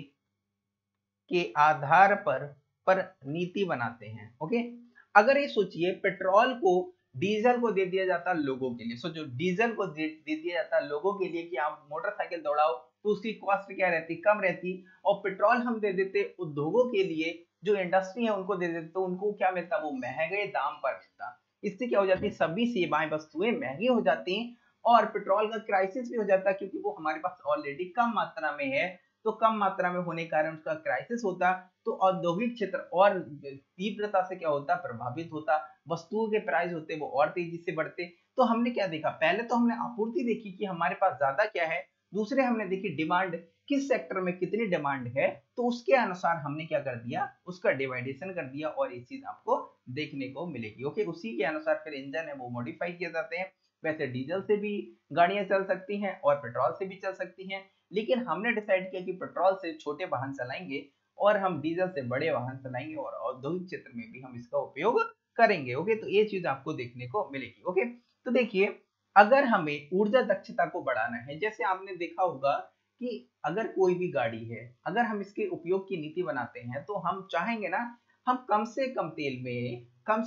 के आधार पर नीति बनाते हैं। ओके, अगर ये सोचिए पेट्रोल को डीजल को दे दिया जाता लोगों के लिए, सोचो डीजल को दे दिया जाता लोगों के लिए कि आप मोटरसाइकिल दौड़ाओ, तो उसकी कॉस्ट क्या रहती, कम रहती। और पेट्रोल हम दे देते उद्योगों के लिए, जो इंडस्ट्री है उनको दे देते, तो उनको क्या मिलता, वो महंगे दाम पर मिलता। इससे क्या हो जाती है, सभी सेवाएं वस्तुएं महंगी हो जाती और पेट्रोल का क्राइसिस भी हो जाता क्योंकि वो हमारे पास ऑलरेडी कम मात्रा में है। तो कम मात्रा में होने के कारण उसका क्राइसिस होता, तो औद्योगिक क्षेत्र और तीव्रता से क्या होता, प्रभावित होता, वस्तुओं के प्राइस होते वो और तेजी से बढ़ते। तो हमने क्या देखा, पहले तो हमने आपूर्ति देखी कि हमारे पास ज्यादा क्या है, दूसरे हमने देखी डिमांड, किस सेक्टर में कितनी डिमांड है, तो उसके अनुसार हमने क्या कर दिया, उसका डिवाइडेशन कर दिया और ये चीज आपको देखने को मिलेगी। ओके, उसी के अनुसार फिर इंजन है वो मॉडिफाई किए जाते हैं। वैसे डीजल से भी गाड़ियां चल सकती हैं और पेट्रोल से भी चल सकती हैं, लेकिन हमने डिसाइड किया कि पेट्रोल से छोटे वाहन चलाएंगे और हम डीजल से बड़े वाहन चलाएंगे और औद्योगिक क्षेत्र में भी हम इसका उपयोग करेंगे। ओके, तो ये चीज आपको देखने को मिलेगी। ओके, तो देखिए अगर हमें ऊर्जा दक्षता को बढ़ाना है, जैसे आपने देखा होगा कि अगर कोई भी गाड़ी है, अगर हम इसके उपयोग की नीति बनाते हैं तो हम चाहेंगे ना, हम कम से कम तेल में,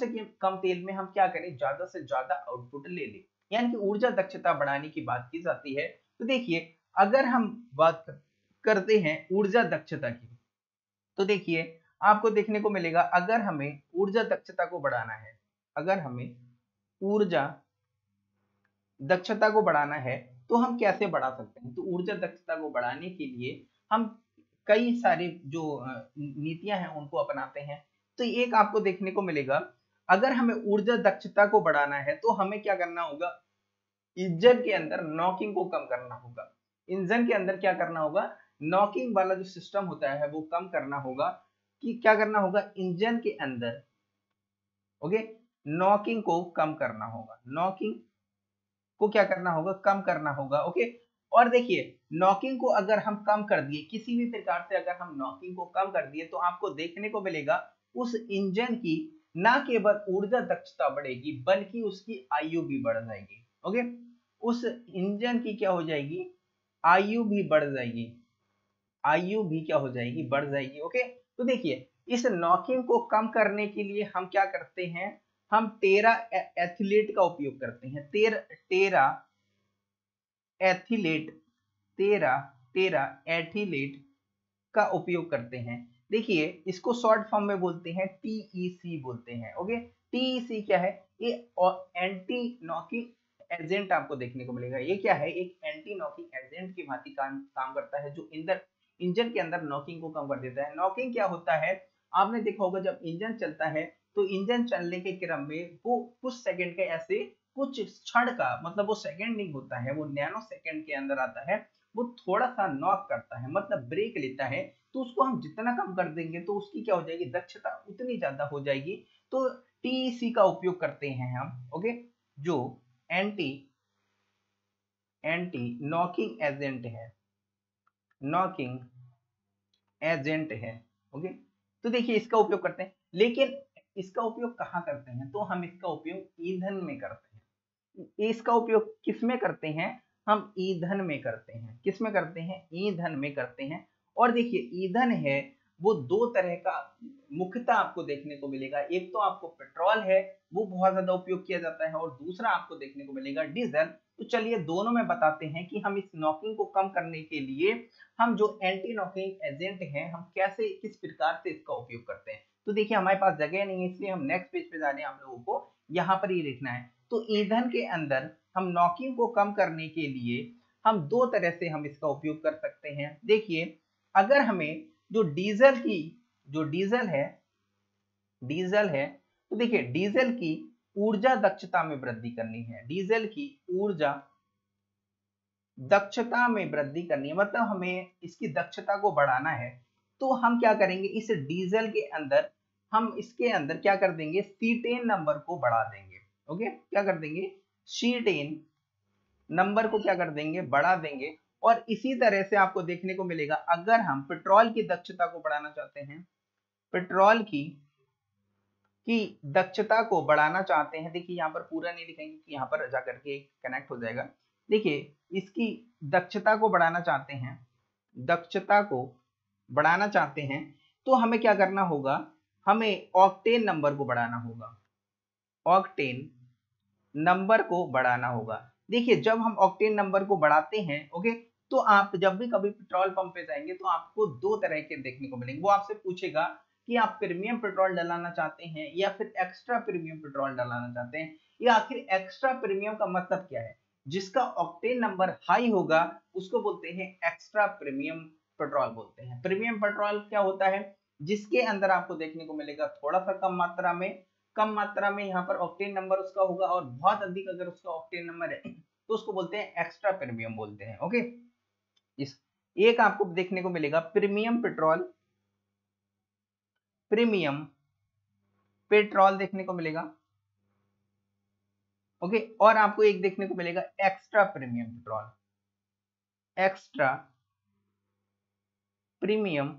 हम क्या करें, ज्यादा से ज्यादा आउटपुट ले लें, यानी कि ऊर्जा दक्षता बढ़ाने की बात की जाती है। तो देखिए अगर हम बात करते हैं ऊर्जा दक्षता की, तो देखिए आपको देखने को मिलेगा अगर हमें ऊर्जा दक्षता को बढ़ाना है, अगर हमें ऊर्जा दक्षता को बढ़ाना है तो हम कैसे बढ़ा सकते हैं। तो ऊर्जा दक्षता को बढ़ाने के लिए हम कई सारी जो नीतियां हैं उनको अपनाते हैं। तो एक आपको देखने को मिलेगा, अगर हमें ऊर्जा दक्षता को बढ़ाना है तो हमें क्या करना होगा, इंजन के अंदर नॉकिंग को कम करना होगा। इंजन के अंदर क्या करना होगा, नॉकिंग वाला जो सिस्टम होता है वो कम करना होगा। कि क्या करना होगा, इंजन के अंदर, ओके, नॉकिंग को कम करना होगा, नॉकिंग को क्या करना होगा, कम करना होगा। ओके, और देखिए नॉकिंग को अगर हम कम कर दिए, किसी भी प्रकार से अगर हम नॉकिंग को कम कर दिए, तो आपको देखने को मिलेगा उस इंजन की ना केवल ऊर्जा दक्षता बढ़ेगी बल्कि उसकी आयु भी बढ़ जाएगी। ओके, उस इंजन की क्या हो जाएगी, आयु भी बढ़ जाएगी, आयु भी क्या हो जाएगी, बढ़ जाएगी। ओके, तो देखिए इस नॉकिंग को कम करने के लिए हम क्या करते हैं, हम टेरा एथिलेट का उपयोग करते हैं। टेरा एथिलेट, टेरा एथिलेट का उपयोग करते हैं। देखिए इसको शॉर्ट फॉर्म में बोलते हैं टीईसी बोलते हैं। ओके, टीईसी क्या है, ये एंटी नॉकिंग एजेंट आपको देखने को मिलेगा। ये क्या है, एक एंटी नॉकिंग एजेंट की भांति काम करता है, जो इंजन के अंदर नॉकिंग को कम कर देता है। नॉकिंग क्या होता है, आपने देखा होगा जब इंजन चलता है तो इंजन चलने के क्रम में वो कुछ सेकंड के ऐसे, कुछ क्षण का, मतलब वो सेकंड नहीं होता है, वो नैनो सेकंड के अंदर आता है, वो थोड़ा सा नॉक करता है, मतलब ब्रेक लेता है। तो उसको हम जितना कम कर देंगे तो उसकी क्या हो जाएगी, दक्षता उतनी ज्यादा हो जाएगी। तो टीईसी का उपयोग करते हैं हम। ओके, जो एंटी एंटी नॉकिंग एजेंट है, नॉकिंग एजेंट है। ओके, तो देखिए इसका उपयोग करते हैं, लेकिन इसका उपयोग कहाँ करते हैं, तो हम इसका उपयोग ईंधन में करते हैं। इसका उपयोग किस में करते हैं, हम ईंधन में करते हैं। किस में करते हैं, ईंधन में करते हैं। और देखिए ईंधन है वो दो तरह का मुख्यतः आपको देखने को मिलेगा, एक तो आपको पेट्रोल है वो बहुत ज्यादा उपयोग किया जाता है, और दूसरा आपको देखने को मिलेगा डीजल। तो चलिए दोनों में बताते हैं कि हम इस नॉकिंग को कम करने के लिए हम जो एंटी नॉकिंग एजेंट हैं हम कैसे, किस प्रकार से इसका उपयोग करते हैं। तो देखिए हमारे पास जगह नहीं है इसलिए हम नेक्स्ट पेज पे जा रहे हैं, हम लोगों को यहाँ पर ही लिखना है। तो ईंधन के अंदर हम नॉकिंग को कम करने के लिए हम दो तरह से हम इसका उपयोग कर सकते हैं। देखिए अगर हमें जो डीजल है, तो देखिए डीजल की ऊर्जा दक्षता में वृद्धि करनी है, डीजल की ऊर्जा दक्षता में वृद्धि करनी है, मतलब हमें इसकी दक्षता को बढ़ाना है, तो हम क्या करेंगे, इस डीजल के अंदर हम इसके अंदर क्या कर देंगे, सीटेन नंबर को बढ़ा देंगे। ओके, क्या कर देंगे, सीटेन नंबर को क्या कर देंगे, बढ़ा देंगे। और इसी तरह से आपको देखने को मिलेगा, अगर हम पेट्रोल की दक्षता को बढ़ाना चाहते हैं, पेट्रोल की दक्षता को बढ़ाना चाहते हैं, देखिए यहाँ पर पूरा नहीं लिखेंगे कि यहाँ पर जाकर के कनेक्ट हो जाएगा। देखिए इसकी दक्षता को बढ़ाना चाहते हैं, दक्षता को बढ़ाना चाहते हैं, तो हमें क्या करना होगा, हमें ऑक्टेन नंबर को बढ़ाना होगा, ऑक्टेन नंबर को बढ़ाना होगा। देखिए जब हम ऑक्टेन नंबर को बढ़ाते हैं, ओके, तो आप जब भी कभी पेट्रोल पंप पे जाएंगे तो आपको दो तरह के देखने को मिलेंगे। वो आपसे पूछेगा कि आप प्रीमियम पेट्रोल डलाना चाहते हैं या फिर एक्स्ट्रा प्रीमियम पेट्रोल डलाना चाहते हैं, या आखिर एक्स्ट्रा प्रीमियम का मतलब क्या है, जिसका ऑक्टेन नंबर हाई होगा उसको बोलते हैं एक्स्ट्रा प्रीमियम पेट्रोल बोलते हैं। प्रीमियम पेट्रोल क्या होता है, जिसके अंदर आपको देखने को मिलेगा थोड़ा सा कम मात्रा में यहाँ पर ऑक्टेन नंबर उसका होगा, और बहुत अधिक अगर उसका ऑक्टेन नंबर है तो उसको बोलते हैं एक्स्ट्रा प्रीमियम बोलते हैं। ओके, इस एक आपको देखने को मिलेगा प्रीमियम पेट्रोल देखने को मिलेगा। ओके, और आपको एक देखने को मिलेगा extra premium petrol, extra premium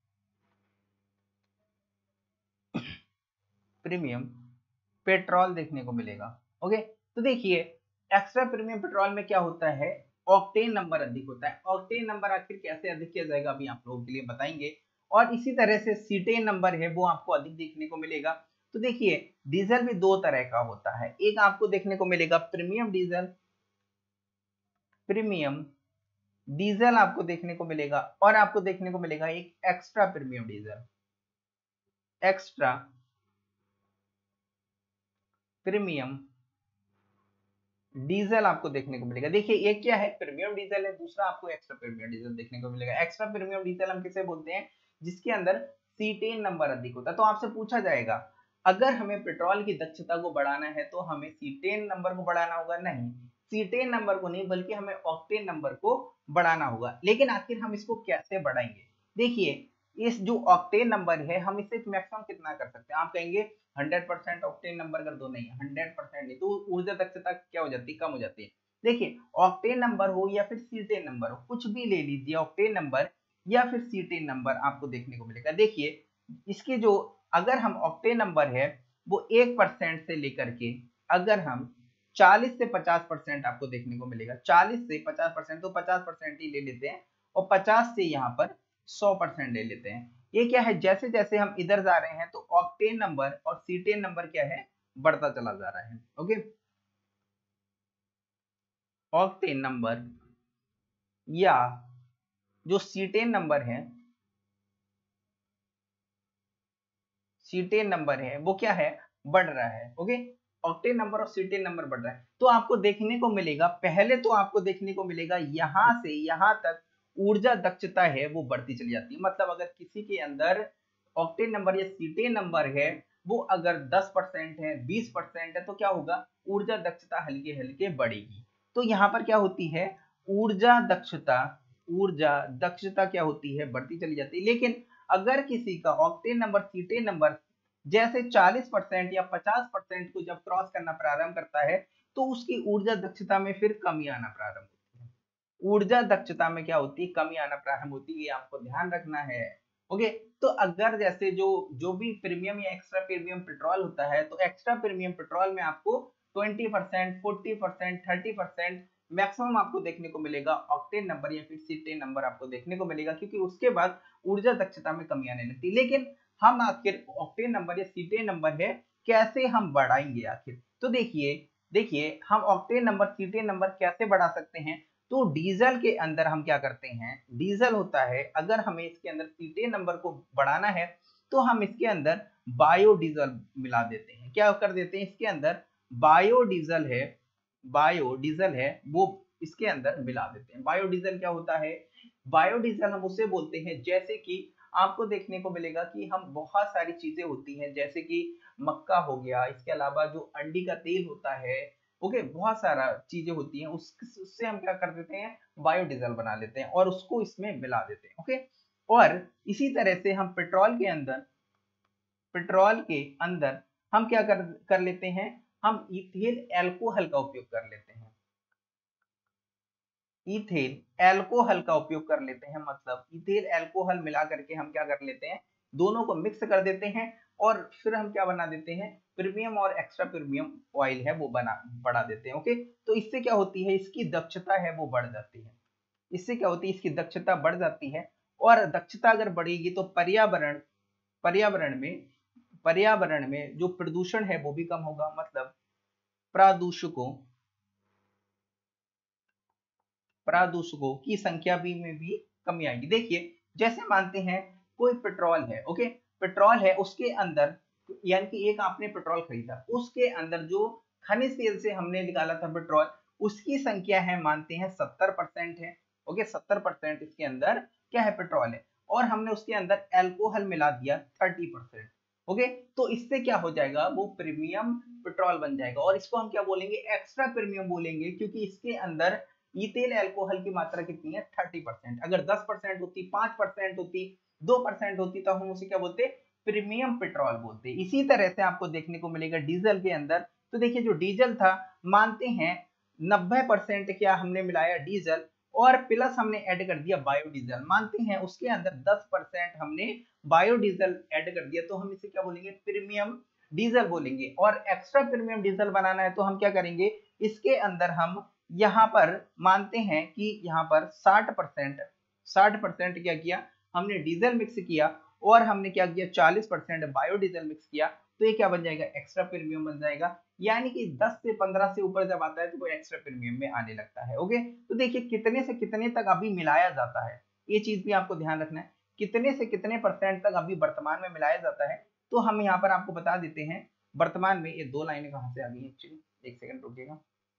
petrol देखने को मिलेगा। ओके, तो देखिए एक्स्ट्रा प्रीमियम पेट्रोल में क्या होता है, ऑक्टेन नंबर अधिक होता है। ऑक्टेन नंबर आखिर कैसे अधिक किया जाएगा अभी आप लोगों के लिए बताएंगे। और इसी तरह से सीटेन नंबर है वो आपको अधिक देखने को मिलेगा। तो देखिए डीजल भी दो तरह का होता है, एक आपको देखने को मिलेगा प्रीमियम डीजल आपको देखने को मिलेगा, और आपको देखने को मिलेगा एक extra premium diesel, extra premium diesel आपको देखने को मिलेगा। देखिए एक क्या है, प्रीमियम डीजल है, दूसरा आपको एक्स्ट्रा प्रीमियम डीजल देखने को मिलेगा। एक्स्ट्रा प्रीमियम डीजल हम किसे बोलते हैं, जिसके अंदर सीटेन नंबर अधिक होता है। तो आपसे पूछा जाएगा अगर हमें पेट्रोल की दक्षता को बढ़ाना है तो हमें सीटेन नंबर को बढ़ाना होगा, नहीं, सीटेन नंबर को नहीं, बल्कि हमें ऑक्टेन नंबर को बढ़ाना होगा। लेकिन आखिर हम इसको कैसे बढ़ाएंगे, देखिए इस जो ऑक्टेन नंबर है हम इसे मैक्सिमम कितना कर सकते हैं, आप कहेंगे 100% ऑक्टेन नंबर कर दो, नहीं 100% नहीं, तो ऊर्जा दक्षता क्या हो जाती है, कम हो जाती है। देखिए ऑक्टेन नंबर हो या फिर सीटेन नंबर हो, कुछ भी ले लीजिए, ऑक्टेन नंबर या फिर सीटेन नंबर आपको देखने को मिलेगा। देखिए इसके जो अगर हम ऑक्टेन नंबर है वो 1% से लेकर के अगर हम 40 से 50% आपको देखने को मिलेगा, 40 से 50%, तो 50% ही ले लेते हैं, और 50 से यहाँ पर 100% ले लेते हैं। ये क्या है, जैसे जैसे हम इधर जा रहे हैं तो ऑक्टेन नंबर और सीटेन नंबर क्या है, बढ़ता चला जा रहा है। ओके, ऑक्टेन नंबर या जो सीटेन नंबर है वो क्या है, बढ़ रहा है। ओके, ऑक्टेन नंबर और सीटेन नंबर बढ़ रहा है, तो आपको देखने को मिलेगा, पहले तो आपको देखने को मिलेगा यहां से यहां तक ऊर्जा दक्षता है वो बढ़ती चली जाती है। मतलब अगर किसी के अंदर ऑक्टेन नंबर या सीटेन नंबर है वो अगर 10% है, 20% है, तो क्या होगा, ऊर्जा दक्षता हल्के हल्के बढ़ेगी। तो यहाँ पर क्या होती है, ऊर्जा दक्षता क्या होती है, बढ़ती चली जाती है। लेकिन अगर किसी का ऑक्टेन नंबर सीटेन नंबर जैसे 40% या 50% को जब क्रॉस करना प्रारंभ करता है तो उसकी ऊर्जा दक्षता में फिर कमी आना प्रारंभ होती है। ऊर्जा दक्षता में क्या होती है, कमी आना प्रारंभ होती है, ये आपको ध्यान रखना है। ओके, तो अगर जैसे जो जो भी प्रीमियम या एक्स्ट्रा प्रीमियम पेट्रोल होता है, तो एक्स्ट्रा प्रीमियम पेट्रोल में आपको 20%, 40%, 30% मैक्सिमम आपको देखने को मिलेगा ऑक्टेन नंबर या फिर सीटेन नंबर आपको देखने को मिलेगा, क्योंकि उसके बाद ऊर्जा दक्षता में कमी आने लगती है। लेकिन हम आखिर ऑक्टेन नंबर या सीटेन नंबर है कैसे हम बढ़ाएंगे आखिर, तो देखिए हम ऑक्टेन नंबर सीटेन नंबर कैसे बढ़ा सकते हैं। तो डीजल के अंदर हम क्या करते हैं, डीजल होता है, अगर हमें इसके अंदर सीटेन नंबर को बढ़ाना है तो हम इसके अंदर बायोडीजल मिला देते हैं। क्या कर देते हैं, इसके अंदर बायोडीजल है वो इसके अंदर मिला देते हैं। बायोडीजल क्या होता है, बायोडीजल हम उसे बोलते हैं जैसे कि आपको देखने को मिलेगा कि हम बहुत सारी चीजें होती हैं, जैसे कि मक्का हो गया, इसके अलावा जो अंडी का तेल होता है, ओके, बहुत सारा चीजें होती हैं, उससे हम क्या कर देते हैं, बायोडीजल बना लेते हैं और उसको इसमें मिला देते हैं। ओके, और इसी तरह से हम पेट्रोल के अंदर हम क्या कर लेते हैं, हम इथेल एल्कोहल का उपयोग कर लेते हैं। इथेल एल्कोहल का उपयोग कर लेते हैं, मतलब इथेल एल्कोहल मिला करके हम क्या कर लेते हैं, दोनों को मिक्स कर देते हैं और फिर हम क्या बना देते हैं, प्रीमियम और एक्स्ट्रा प्रीमियम ऑयल है वो बढ़ा देते हैं। ओके, तो इससे क्या होती है, इसकी दक्षता है वो बढ़ जाती है। इससे क्या होती है, इसकी दक्षता बढ़ जाती है, और दक्षता अगर बढ़ेगी तो पर्यावरण में जो प्रदूषण है वो भी कम होगा, मतलब प्रादूषकों की संख्या में भी कमी आएगी। देखिए, जैसे मानते हैं कोई पेट्रोल है, ओके, पेट्रोल है, उसके अंदर यानी कि एक आपने पेट्रोल खरीदा, उसके अंदर जो खनिज तेल से हमने निकाला था पेट्रोल, उसकी संख्या है मानते हैं 70% है। ओके, 70% इसके अंदर क्या है, पेट्रोल है, और हमने उसके अंदर एल्कोहल मिला दिया 30%। ओके, तो इससे क्या हो जाएगा, वो प्रीमियम पेट्रोल बन जाएगा, और इसको हम क्या बोलेंगे, एक्स्ट्रा प्रीमियम बोलेंगे, क्योंकि इसके अंदर इथेल एल्कोहल की मात्रा कितनी है, 30%। अगर 10% होती, 5% होती, 2% होती, तो हम उसे क्या बोलते, प्रीमियम पेट्रोल बोलते। इसी तरह से आपको देखने को मिलेगा डीजल के अंदर। तो देखिए, जो डीजल था, मानते हैं 90% क्या हमने मिलाया डीजल, और प्लस हमने ऐड कर दिया बायोडीजल, मानते हैं उसके अंदर 10% हमने बायोडीजल ऐड कर दिया, तो हम इसे क्या बोलेंगे, प्रीमियम डीजल बोलेंगे। और एक्स्ट्रा प्रीमियम डीजल बनाना है तो हम क्या करेंगे, इसके अंदर हम यहाँ पर मानते हैं कि यहाँ पर 60% क्या किया, हमने डीजल मिक्स किया, और हमने क्या किया, 40% बायोडीजल मिक्स किया, तो ये क्या बन जाएगा, एक्स्ट्रा प्रीमियम बन जाएगा। यानी कि 10 से 15 से ऊपर जब आता है तो वो एक्स्ट्रा प्रीमियम में आने लगता है। ओके, तो देखिए कितने से कितने तक अभी मिलाया जाता है, ये चीज भी आपको ध्यान रखना है, कितने से कितने % तक अभी वर्तमान में मिलाया जाता है। तो हम यहाँ पर आपको बता देते हैं, वर्तमान में ये दो लाइनें कहाँ से आ गई एक्चुअली, एक सेकंड रुकिएगा।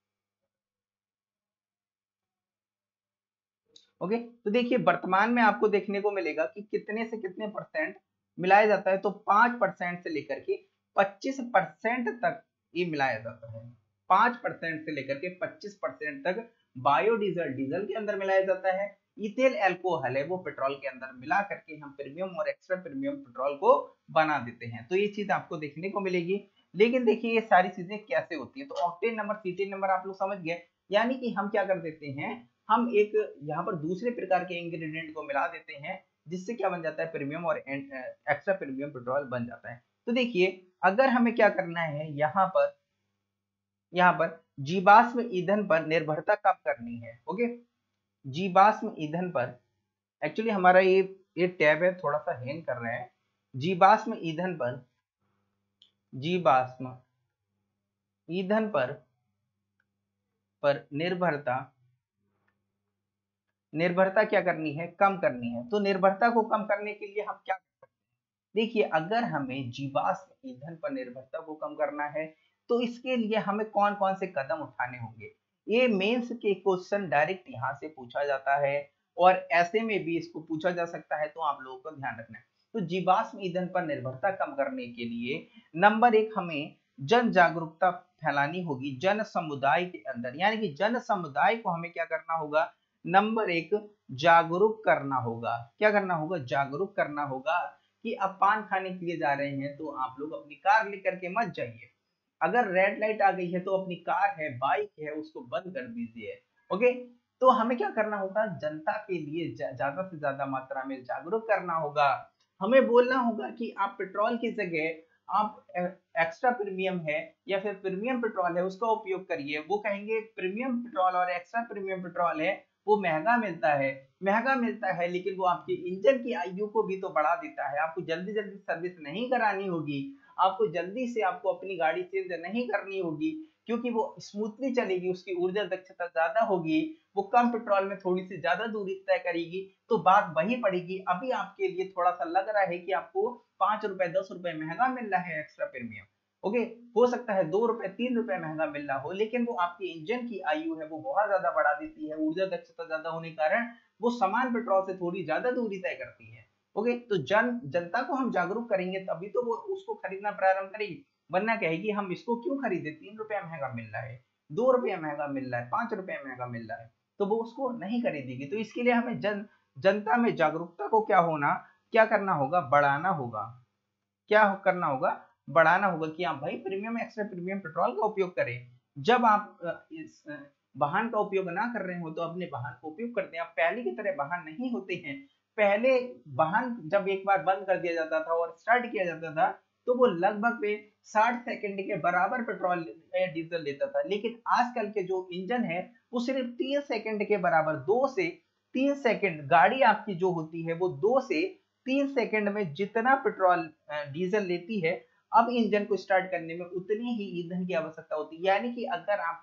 ओके, तो देखिए वर्तमान में आपको देखने को मिलेगा कि कितने से कितने % मिलाया जाता है, तो 5% से लेकर के 25% तक ये मिलाया जाता है। 5% से लेकर के 25% तक बायोडीजल डीजल के अंदर मिलाया जाता है। इथेल एल्कोहल है वो पेट्रोल के अंदर मिला करके हम प्रीमियम और एक्स्ट्रा प्रीमियम पेट्रोल को बना देते हैं। तो ये चीज आपको देखने को मिलेगी। लेकिन देखिए ये सारी चीजें कैसे होती है, तो ऑक्टेन नंबर, सीटेन नंबर आप लोग समझ गए। यानी कि हम क्या कर देते हैं, हम एक यहाँ पर दूसरे प्रकार के इंग्रेडिएंट को मिला देते हैं, जिससे क्या बन जाता है, प्रीमियम और एक्स्ट्रा प्रीमियम पेट्रोल बन जाता है। तो देखिए अगर हमें क्या करना है, यहाँ पर जीवाश्म ईंधन पर निर्भरता कम करनी है। ओके, जीवाश्म ईंधन पर, एक्चुअली हमारा ये टैब है थोड़ा सा हैंग कर रहा है। जीवाश्म ईंधन पर जीवाश्म ईंधन पर निर्भरता क्या करनी है, कम करनी है। तो निर्भरता को कम करने के लिए हम क्या कर सकते हैं, देखिए अगर हमें जीवाश्म ईंधन पर निर्भरता को कम करना है तो इसके लिए हमें कौन कौन से कदम उठाने होंगे। ये मेंस के क्वेश्चन डायरेक्ट यहाँ से पूछा जाता है, और ऐसे में भी इसको पूछा जा सकता है, तो आप लोगों को ध्यान रखना है। तो जीवाश्म ईंधन पर निर्भरता कम करने के लिए नंबर 1 हमें जन जागरूकता फैलानी होगी जन समुदाय के अंदर। यानी कि जन समुदाय को हमें क्या करना होगा, नंबर 1 जागरूक करना होगा। क्या करना होगा, जागरूक करना होगा कि अब पान खाने के लिए जा रहे हैं तो आप लोग अपनी कार लेकर के मत जाइए। अगर रेड लाइट आ गई है तो अपनी कार है, बाइक है, उसको बंद कर दीजिए। ओके, तो हमें क्या करना होगा, जनता के लिए ज्यादा से ज्यादा मात्रा में जागरूक करना होगा। हमें बोलना होगा कि आप पेट्रोल की जगह आप एक्स्ट्रा प्रीमियम है या फिर प्रीमियम पेट्रोल है उसका उपयोग करिए। वो कहेंगे प्रीमियम पेट्रोल और एक्स्ट्रा प्रीमियम पेट्रोल है वो महंगा मिलता है, लेकिन वो आपके इंजन की आयु को भी तो बढ़ा देता है। आपको जल्दी जल्दी सर्विस नहीं करानी होगी, आपको जल्दी से आपको अपनी गाड़ी चेंज नहीं करनी होगी, क्योंकि वो स्मूथली चलेगी, उसकी ऊर्जा दक्षता ज्यादा होगी, वो कम पेट्रोल में थोड़ी सी ज्यादा दूरी तय करेगी। तो बात वही पड़ेगी। अभी आपके लिए थोड़ा सा लग रहा है कि आपको 5 रुपए 10 रुपए महंगा मिल रहा है एक्स्ट्रा प्रीमियम। ओके, हो सकता है 2 रुपए 3 रुपए महंगा मिल रहा हो, लेकिन वो आपके इंजन की आयु है वो बहुत ज्यादा बढ़ा देती है। ऊर्जा दक्षता ज्यादा होने के कारण वो समान पेट्रोल से थोड़ी ज्यादा दूरी तय करती है। ओके, तो जनता को हम जागरूक करेंगे तभी तो वो उसको खरीदना प्रारंभ करेगी, वरना कहेगी हम इसको क्यों खरीदे, 3 रुपया महंगा मिल रहा है। ₹2 महंगा मिल रहा है, ₹5 महंगा मिल रहा है, तो वो उसको नहीं खरीदेगी। तो इसके लिए हमें जनता में जागरूकता को क्या करना होगा, बढ़ाना होगा। क्या करना होगा, बढ़ाना होगा कि आप भाई प्रीमियम एक्स्ट्रा प्रीमियम पेट्रोल का उपयोग करें। जब आप इस वाहन का उपयोग ना कर रहे हो तो अपने वाहन का उपयोग करते हैं। आप पहले की तरह वाहन नहीं होते हैं। पहले वाहन जब एक बार बंद कर दिया जाता था और स्टार्ट किया जाता था तो वो लगभग 60 सेकंड के बराबर पेट्रोल या डीजल लेता था, लेकिन आजकल के जो इंजन है वो सिर्फ 3 सेकंड के बराबर, 2 से 3 सेकंड, गाड़ी आपकी जो होती है वो 2 से 3 सेकंड में जितना पेट्रोल डीजल लेती है, अब इंजन को स्टार्ट करने में उतनी ही ईंधन की आवश्यकता होती है। यानी कि अगर आप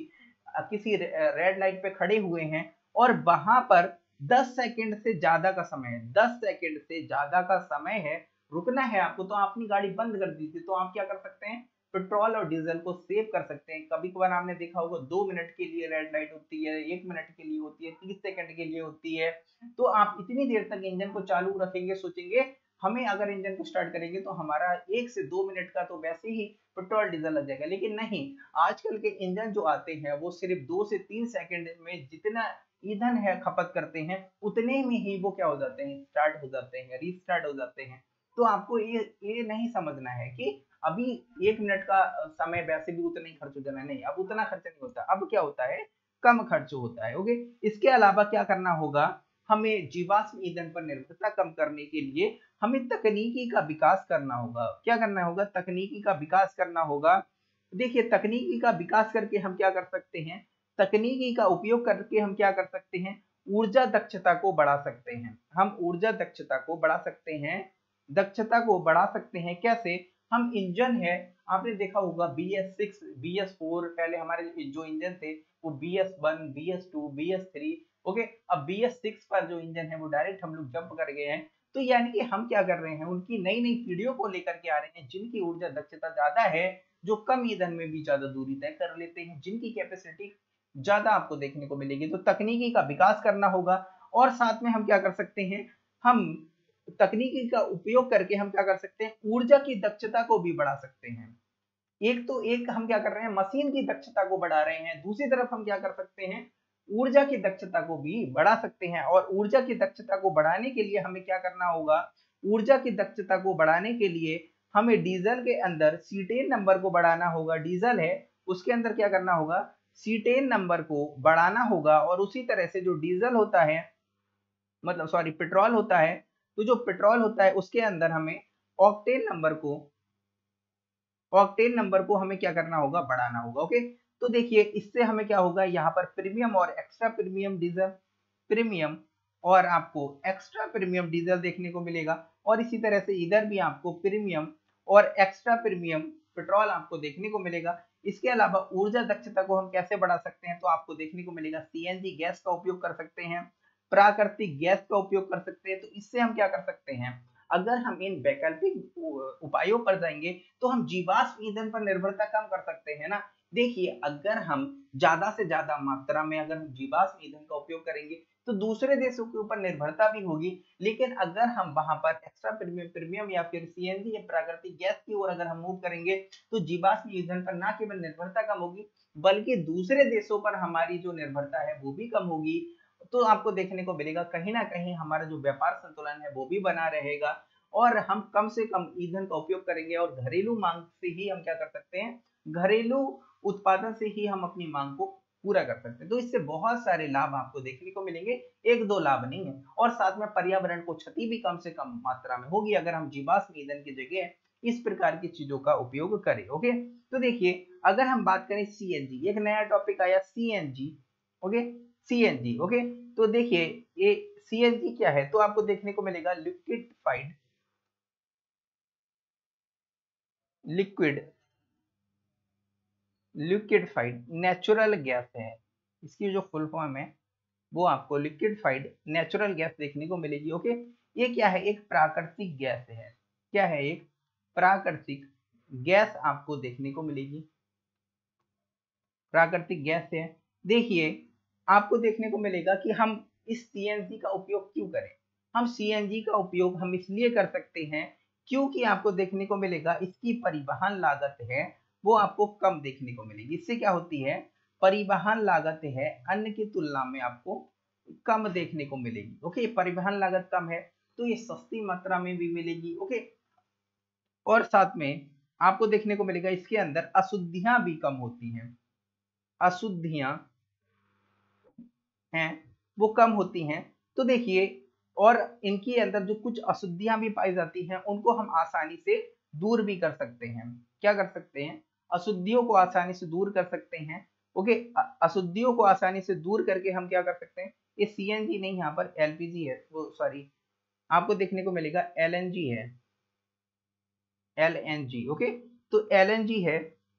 किसी रेड लाइट पे खड़े हुए हैं और वहां पर 10 सेकंड से ज्यादा का समय है, 10 सेकंड से ज्यादा का समय है, रुकना है आपको, तो आप अपनी गाड़ी बंद कर दीजिए। तो आप क्या कर सकते हैं, पेट्रोल और डीजल को सेव कर सकते हैं। कभी कभार आपने देखा होगा 2 मिनट के लिए रेड लाइट होती है, 1 मिनट के लिए होती है, 30 सेकंड के लिए होती है। तो आप इतनी देर तक इंजन को चालू रखेंगे, सोचेंगे हमें अगर इंजन को स्टार्ट करेंगे तो हमारा 1 से 2 मिनट का तो वैसे ही पेट्रोल डीजल लग जाएगा, लेकिन नहीं, आजकल के इंजन जो आते हैं वो सिर्फ 2 से 3 सेकंड में जितना ईंधन है खपत करते हैं, उतने में ही वो क्या हो जाते हैं, स्टार्ट हो जाते हैं, रीस्टार्ट हो जाते हैं। तो आपको ये नहीं समझना है कि अभी 1 मिनट का समय वैसे भी उतना ही खर्च हो जाना है, नहीं, अब उतना खर्च नहीं होता, अब क्या होता है, कम खर्च होता है। ओके, इसके अलावा क्या करना होगा, हमें जीवाश्म ईंधन पर निर्भरता कम करने के लिए हमें तकनीकी का विकास करना होगा। क्या करना होगा, तकनीकी का विकास करना होगा। देखिए, तकनीकी का विकास करके हम क्या कर सकते हैं, तकनीकी का उपयोग करके हम क्या कर सकते हैं, ऊर्जा दक्षता को बढ़ा सकते हैं। हम ऊर्जा दक्षता को बढ़ा सकते हैं, दक्षता को बढ़ा सकते हैं कैसे, हम इंजन है, आपने देखा होगा BS6 BS4, पहले हमारे जो इंजन थे वो BS1 BS2 BS3, ओके, अब BS6 पर जो इंजन है वो डायरेक्ट हम लोग जंप कर गए हैं। तो यानी कि हम क्या कर रहे हैं, उनकी नई नई पीढ़ियों को लेकर के आ रहे हैं जिनकी ऊर्जा दक्षता ज्यादा है, जो कम ईंधन में भी ज्यादा दूरी तय कर लेते हैं, जिनकी कैपेसिटी ज्यादा आपको देखने को मिलेगी। तो तकनीकी का विकास करना होगा। और साथ में हम क्या कर सकते हैं, हम तकनीकी का उपयोग करके हम क्या कर सकते हैं, ऊर्जा की दक्षता को भी बढ़ा सकते हैं। एक हम क्या कर रहे हैं, मशीन की दक्षता को बढ़ा रहे हैं, दूसरी तरफ हम क्या कर सकते हैं, ऊर्जा की दक्षता को भी बढ़ा सकते हैं। और ऊर्जा की दक्षता को बढ़ाने के लिए हमें क्या करना होगा, ऊर्जा की दक्षता को बढ़ाने के लिए हमें डीजल के अंदर सीटेन नंबर को बढ़ाना होगा। डीजल है उसके अंदर क्या करना होगा, सीटेन नंबर को बढ़ाना होगा। और उसी तरह से जो डीजल होता है, मतलब सॉरी पेट्रोल होता है, तो जो पेट्रोल होता है उसके अंदर हमें ऑक्टेन नंबर को हमें क्या करना होगा, बढ़ाना होगा। ओके, तो देखिए इससे हमें क्या होगा, यहाँ पर प्रीमियम और एक्स्ट्रा प्रीमियम डीजल, प्रीमियम और आपको एक्स्ट्रा प्रीमियम डीजल देखने को मिलेगा। और इसी तरह से इधर भी आपको प्रीमियम और एक्स्ट्रा प्रीमियम पेट्रोल आपको देखने को मिलेगा। इसके अलावा ऊर्जा दक्षता को हम कैसे बढ़ा सकते हैं, तो आपको देखने को मिलेगा CNG गैस का उपयोग कर सकते हैं, प्राकृतिक गैस का उपयोग कर सकते हैं। तो इससे हम क्या कर सकते हैं, अगर हम इन वैकल्पिक उपायों पर जाएंगे तो हम जीवाश्म ईंधन पर निर्भरता कम कर सकते हैं ना। देखिए, अगर हम ज्यादा से ज्यादा मात्रा में अगर हम जीवाश्म ईंधन का उपयोग करेंगे तो दूसरे देशों के ऊपर निर्भरता भी होगी, लेकिन अगर हम वहां पर एक्स्ट्रा प्रीमियम प्रीमियम या फिर CNG या प्राकृतिक गैस की ओर अगर हम मूव करेंगे तो जीवाश्म ईंधन पर ना केवल निर्भरता कम होगी बल्कि दूसरे देशों पर हमारी जो निर्भरता है वो भी कम होगी। तो आपको देखने को मिलेगा कहीं ना कहीं हमारा जो व्यापार संतुलन है वो भी बना रहेगा और हम कम से कम ईंधन का उपयोग करेंगे और घरेलू मांग से ही हम क्या कर सकते हैं, घरेलू उत्पादन से ही हम अपनी मांग को पूरा कर सकते हैं। तो इससे बहुत सारे लाभ आपको देखने को मिलेंगे, एक दो लाभ नहीं है। और साथ में पर्यावरण को क्षति भी कम से कम मात्रा में होगी अगर हम जीवाश्म ईंधन की जगह इस प्रकार की चीजों का उपयोग करें। ओके, तो देखिए अगर हम बात करें CNG, एक नया टॉपिक आया CNG। Okay, CNG। ओके, तो देखिए ये CNG क्या है, तो आपको देखने को मिलेगा लिक्विड लिक्विडिफाइड नेचुरल गैस है। इसकी जो फुल फॉर्म है वो आपको लिक्विडिफाइड नेचुरल गैस देखने को मिलेगी। ओके, ये क्या है, एक प्राकृतिक गैस है। क्या है, एक प्राकृतिक गैस आपको देखने को मिलेगी, प्राकृतिक गैस है। देखिए आपको देखने को मिलेगा कि हम इस CNG का उपयोग क्यों करें, हम CNG का उपयोग हम इसलिए कर सकते हैं क्योंकि आपको देखने को मिलेगा इसकी परिवहन लागत है वो आपको कम देखने को मिलेगी। इससे क्या होती है, परिवहन लागत है अन्य की तुलना में आपको कम देखने को मिलेगी। ओके, परिवहन लागत कम है तो ये सस्ती मात्रा में भी मिलेगी। ओके, और साथ में आपको देखने को मिलेगा इसके अंदर अशुद्धियां भी कम होती हैं, अशुद्धियां हैं वो कम होती हैं। तो देखिए, और इनके अंदर जो कुछ अशुद्धियां भी पाई जाती हैं उनको हम आसानी से दूर भी कर सकते हैं। क्या कर सकते हैं? अशुद्धियों को आसानी से दूर कर सकते हैं। ओके, अशुद्धियों को आसानी से दूर करके हम क्या कर सकते हैं? ये सीएनजी नहीं, यहाँ पर एलपीजी है, वो सॉरी आपको देखने को मिलेगा एलएनजी है, एलएनजी। ओके, तो एलएनजी है,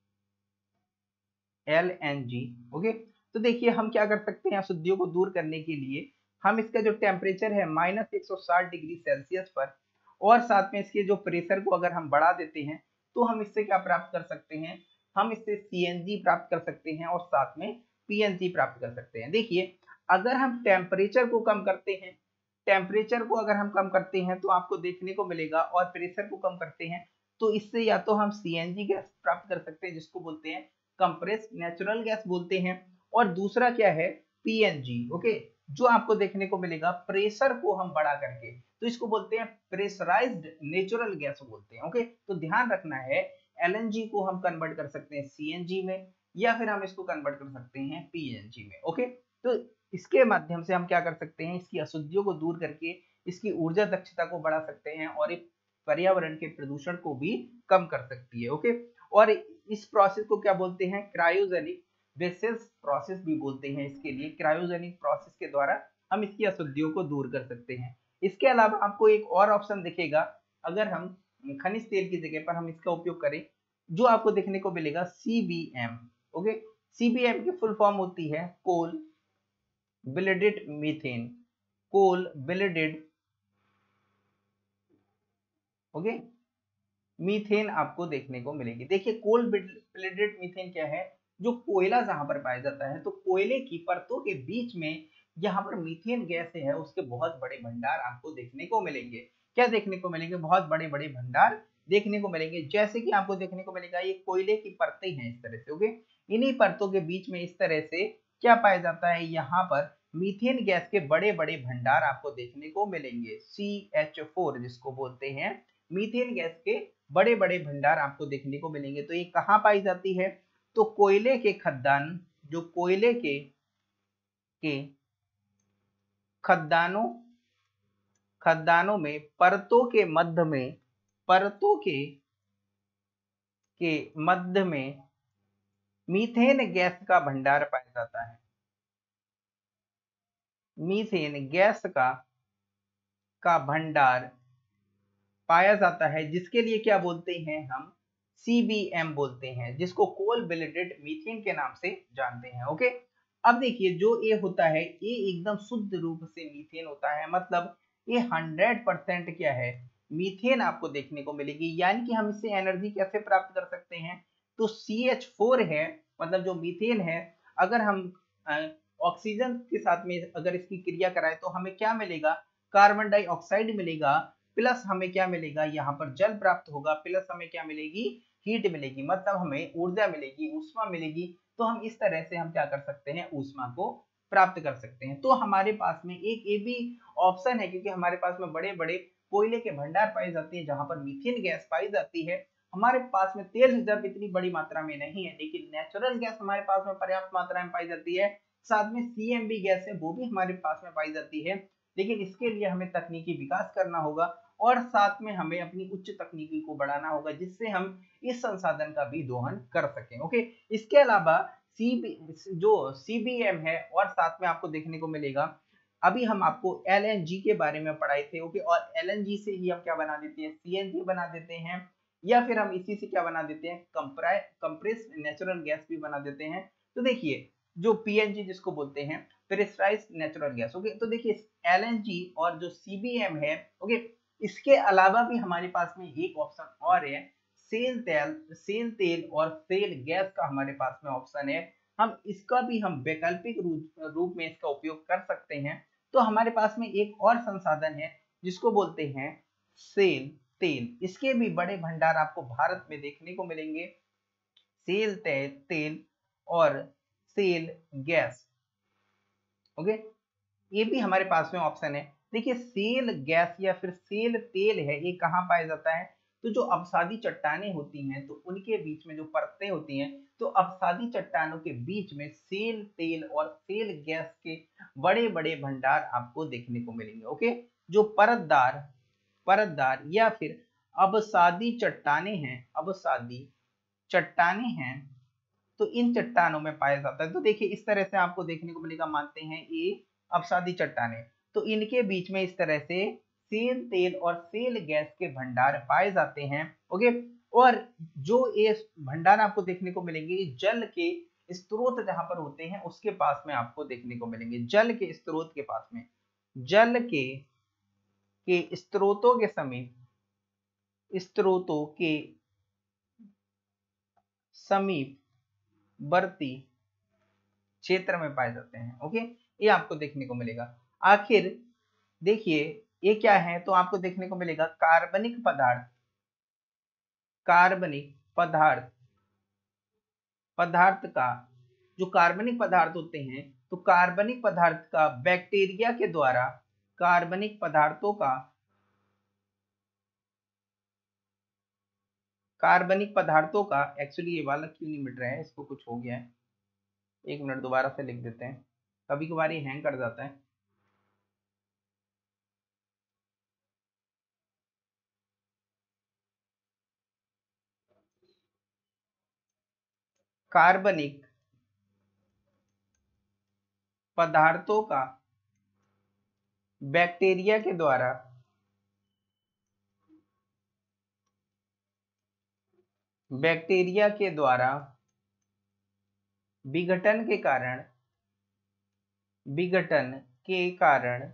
एलएनजी। ओके, तो देखिए हम क्या कर सकते हैं अशुद्धियों को दूर करने के लिए, हम इसका जो टेम्परेचर है -160 डिग्री सेल्सियस पर, और साथ में इसके जो प्रेशर को अगर हम बढ़ा देते हैं तो हम इससे क्या प्राप्त कर सकते हैं? हम इससे सीएनजी प्राप्त कर सकते हैं और साथ में पीएनजी प्राप्त कर सकते हैं। देखिए, अगर हम टेम्परेचर को कम करते हैं, टेम्परेचर को अगर हम कम करते हैं तो आपको देखने को मिलेगा, और प्रेशर को कम करते हैं तो इससे या तो हम सीएनजी गैस प्राप्त कर सकते हैं जिसको बोलते हैं कंप्रेस्ड नेचुरल गैस बोलते हैं, और दूसरा क्या है? पीएनजी। ओके, जो आपको देखने को मिलेगा प्रेशर को हम बढ़ा करके, तो इसको बोलते हैं प्रेशराइज्ड नेचुरल गैस बोलते हैं। ओके, तो ध्यान रखना है एलएनजी को हम कन्वर्ट कर सकते हैं सीएनजी में, या फिर हम इसको कन्वर्ट कर सकते हैं पीएनजी में। ओके, तो इसके माध्यम से हम क्या कर सकते हैं? इसकी अशुद्धियों को दूर करके इसकी ऊर्जा दक्षता को बढ़ा सकते हैं, और एक पर्यावरण के प्रदूषण को भी कम कर सकती है। ओके, और इस प्रोसेस को क्या बोलते हैं? क्रायोजेनिक बेसिस प्रोसेस भी बोलते हैं। इसके लिए क्रायोजेनिक प्रोसेस के द्वारा हम इसकी अशुद्धियों को दूर कर सकते हैं। इसके अलावा आपको एक और ऑप्शन दिखेगा, अगर हम खनिज तेल की जगह पर हम इसका उपयोग करें, जो आपको देखने को मिलेगा सीबीएम। ओके, सीबीएम की फुल फॉर्म होती है coal bladed methane, coal bladed, okay, methane आपको देखने को मिलेगी। देखिए, कोल ब्लेडेड मीथेन क्या है? जो कोयला जहां पर पाया जाता है, तो कोयले की परतों के बीच में यहाँ पर मीथेन गैस है उसके बहुत बड़े भंडार आपको देखने को मिलेंगे। क्या देखने को मिलेंगे? बहुत बड़े बड़े भंडार देखने को मिलेंगे। जैसे कि आपको देखने को मिलेगा ये कोयले की परतें हैं इस तरह से। ओके, इन्हीं परतों के बीच में इस तरह से क्या पाया जाता है? यहाँ पर मीथेन गैस के बड़े बड़े भंडार आपको देखने को मिलेंगे, CH4 जिसको बोलते हैं, मीथेन गैस के बड़े बड़े भंडार आपको देखने को मिलेंगे। तो ये कहाँ पाई जाती है? तो कोयले के खदान, जो कोयले के खदानों में परतों के मध्य में, परतों के मध्य में मीथेन गैस का भंडार पाया जाता है, मीथेन गैस का भंडार पाया जाता है, जिसके लिए क्या बोलते हैं? हम सीबीएम बोलते हैं, जिसको कोल ब्लेडेड मीथेन के नाम से जानते हैं। ओके, अब देखिए जो ये होता है ये एकदम शुद्ध रूप से मीथेन होता है, मतलब ये 100% क्या है? मीथेन आपको देखने को मिलेगी। यानी कि हम इससे एनर्जी कैसे प्राप्त कर सकते हैं? तो CH4 है, मतलब जो मीथेन है, अगर हम ऑक्सीजन के साथ में अगर इसकी क्रिया कराएं तो हमें क्या मिलेगा? कार्बन डाइऑक्साइड मिलेगा, प्लस हमें क्या मिलेगा? यहाँ पर जल प्राप्त होगा, प्लस हमें क्या मिलेगी? हीट मिलेगी, मतलब हमें ऊर्जा मिलेगी, ऊष्मा मिलेगी। तो हम इस तरह से हम क्या कर सकते हैं? ऊष्मा को प्राप्त कर सकते हैं। तो हमारे पास में एक ये भी ऑप्शन है, क्योंकि हमारे पास में बड़े बड़े कोयले के भंडार पाए जाते हैं जहां पर मीथेन गैस पाई जाती है। हमारे पास में तेल रिजर्व इतनी बड़ी मात्रा में नहीं है, लेकिन नेचुरल गैस हमारे पास में पर्याप्त मात्रा में पाई जाती है। साथ में सीएमबी गैस है वो भी हमारे पास में पाई जाती है, लेकिन इसके लिए हमें तकनीकी विकास करना होगा, और साथ में हमें अपनी उच्च तकनीकी को बढ़ाना होगा, जिससे हम इस संसाधन का भी दोहन कर सकें। ओके, इसके अलावा जो सीबीएम है, और साथ में आपको देखने को मिलेगा, अभी हम आपको एलएनजी के बारे में पढ़ाए थे। ओके, और एलएनजी से ही हम क्या बना देते हैं? सीएनजी बना देते हैं, या फिर हम इसी से क्या बना देते हैं? कंप्रेस्ड नेचुरल गैस भी बना देते हैं। तो देखिए, जो पीएनजी जिसको बोलते हैं प्रेशराइज्ड नेचुरल गैस। ओके, तो देखिए एलएनजी और जो सीबीएम है, ओके, इसके अलावा भी हमारे पास में एक ऑप्शन और है, सेल तेल और सेल गैस का हमारे पास में ऑप्शन है। हम इसका भी हम वैकल्पिक रूप में इसका उपयोग कर सकते हैं। तो हमारे पास में एक और संसाधन है जिसको बोलते हैं सेल तेल। इसके भी बड़े भंडार आपको भारत में देखने को मिलेंगे। सेल तेल और सेल गैस। ओके, ये भी हमारे पास में ऑप्शन है। देखिए सेल गैस या फिर सेल तेल है, ये कहाँ पाया जाता है? तो जो अवसादी चट्टानें होती हैं तो उनके बीच में जो परतें होती हैं, तो अवसादी चट्टानों के बीच में सेल तेल और सेल गैस के बड़े बड़े भंडार आपको देखने को मिलेंगे। ओके, जो परतदार परतदार या फिर अवसादी चट्टानें हैं, अवसादी चट्टानें हैं, तो इन चट्टानों में पाया जाता है। तो देखिए इस तरह से आपको देखने को मिलेगा, मानते हैं ये अवसादी चट्टानें, तो इनके बीच में इस तरह से सेल तेल और सेल गैस के भंडार पाए जाते हैं। ओके, और जो ये भंडार आपको देखने को मिलेंगे जल के स्रोत जहां पर होते हैं उसके पास में आपको देखने को मिलेंगे, जल के स्रोत के पास में, जल के स्रोतों के समीप, स्रोतों के समीप वर्ती क्षेत्र में पाए जाते हैं। ओके, ये आपको देखने को मिलेगा। आखिर देखिए ये क्या है, तो आपको देखने को मिलेगा कार्बनिक पदार्थ, कार्बनिक पदार्थ, पदार्थ का जो कार्बनिक पदार्थ होते हैं, तो कार्बनिक पदार्थ का बैक्टीरिया के द्वारा, कार्बनिक पदार्थों का, कार्बनिक पदार्थों का, एक्चुअली ये वाला क्यों नहीं मिट रहा है, इसको कुछ हो गया है, एक मिनट दोबारा से लिख देते हैं, कभी कभार ये हैंग कर जाता है। कार्बनिक पदार्थों का बैक्टीरिया के द्वारा, बैक्टीरिया के द्वारा विघटन के कारण, विघटन के कारण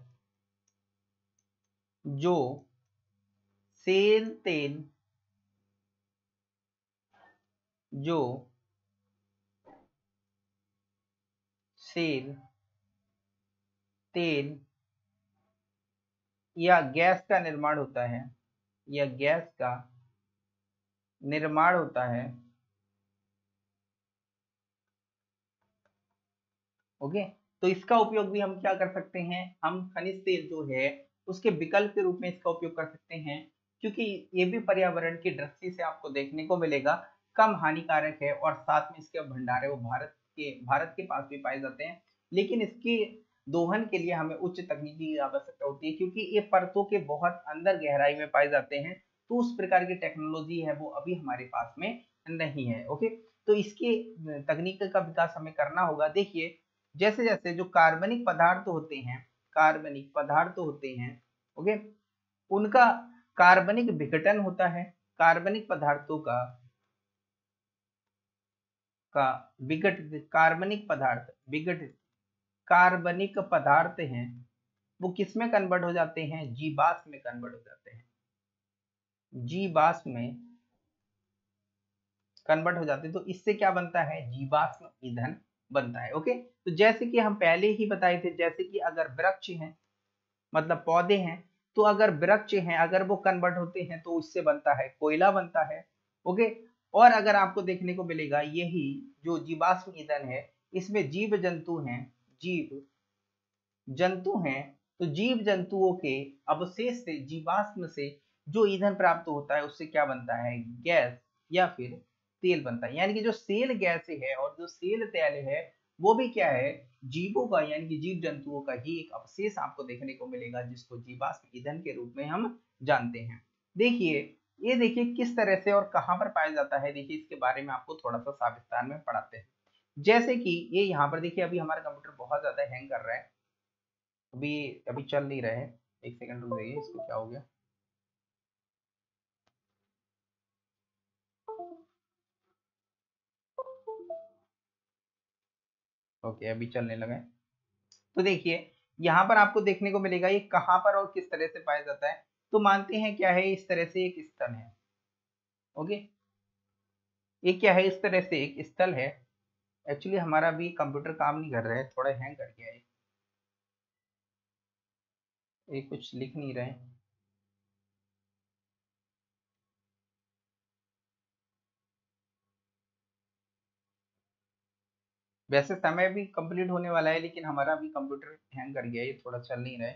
जो सेल तेल, जो सेल तेल या गैस का निर्माण होता है, या गैस का निर्माण होता है। ओके, तो इसका उपयोग भी हम क्या कर सकते हैं, हम खनिज तेल जो है उसके विकल्प के रूप में इसका उपयोग कर सकते हैं, क्योंकि ये भी पर्यावरण की दृष्टि से आपको देखने को मिलेगा कम हानिकारक है, और साथ में इसके भंडार है वो भारत के पास भी पाए जाते हैं। लेकिन इसके दोहन के लिए हमें उच्च तकनीकी की आवश्यकता होती है, क्योंकि ये परतों के बहुत अंदर गहराई में पाए जाते हैं, तो उस प्रकार की टेक्नोलॉजी है वो अभी हमारे पास में नहीं है। ओके, तो इसके तकनीक का विकास हमें करना होगा। देखिए जैसे जैसे जो कार्बनिक पदार्थ होते हैं, कार्बनिक पदार्थ होते हैं, ओके, उनका कार्बनिक विघटन होता है, कार्बनिक पदार्थों का विघटित, कार्बनिक पदार्थ विघटित कार्बनिक पदार्थ हैं वो किस में कन्वर्ट हो जाते हैं, जीवाश्म में कन्वर्ट हो जाते हैं, जीवाश्म में कन्वर्ट हो जाते हैं। तो इससे क्या बनता है, जीवाश्म ईंधन बनता है। ओके, तो जैसे कि हम पहले ही बताए थे, जैसे कि अगर वृक्ष हैं, मतलब पौधे हैं, तो अगर वृक्ष हैं अगर वो कन्वर्ट होते हैं तो इससे बनता है कोयला बनता है। ओके, और अगर आपको देखने को मिलेगा यही जो जीवाश्म ईंधन है, इसमें जीव जंतु हैं, जीव जंतु हैं, तो जीव जंतुओं के अवशेष से, जीवाश्म से जो ईंधन प्राप्त होता है उससे क्या बनता है, गैस या फिर तेल बनता है। यानी कि जो सेल गैस है और जो सेल तेल है वो भी क्या है, जीवों का यानी कि जीव जंतुओं का ही एक अवशेष आपको देखने को मिलेगा, जिसको जीवाश्म ईंधन के रूप में हम जानते हैं। देखिए ये देखिए किस तरह से और कहां पर पाया जाता है, देखिए इसके बारे में आपको थोड़ा सा विस्तार में पढ़ाते हैं। जैसे कि ये यहाँ पर देखिए, अभी हमारा कंप्यूटर बहुत ज्यादा हैंग कर रहा है, अभी अभी चल नहीं रहे हैं, एक सेकंड रुक जाइए, इसको क्या हो गया। ओके, अभी चलने लगा है। तो देखिए यहाँ पर आपको देखने को मिलेगा ये कहाँ पर और किस तरह से पाया जाता है। तो मानते हैं क्या है, इस तरह से एक स्थल है। ओके, ये क्या है, इस तरह से एक स्थल है। एक्चुअली हमारा भी कंप्यूटर काम नहीं कर रहा है, थोड़ा हैंग कर गया है, ये कुछ लिख नहीं रहे। वैसे समय भी कंप्लीट होने वाला है, लेकिन हमारा भी कंप्यूटर हैंग कर गया है, ये थोड़ा चल नहीं रहा है।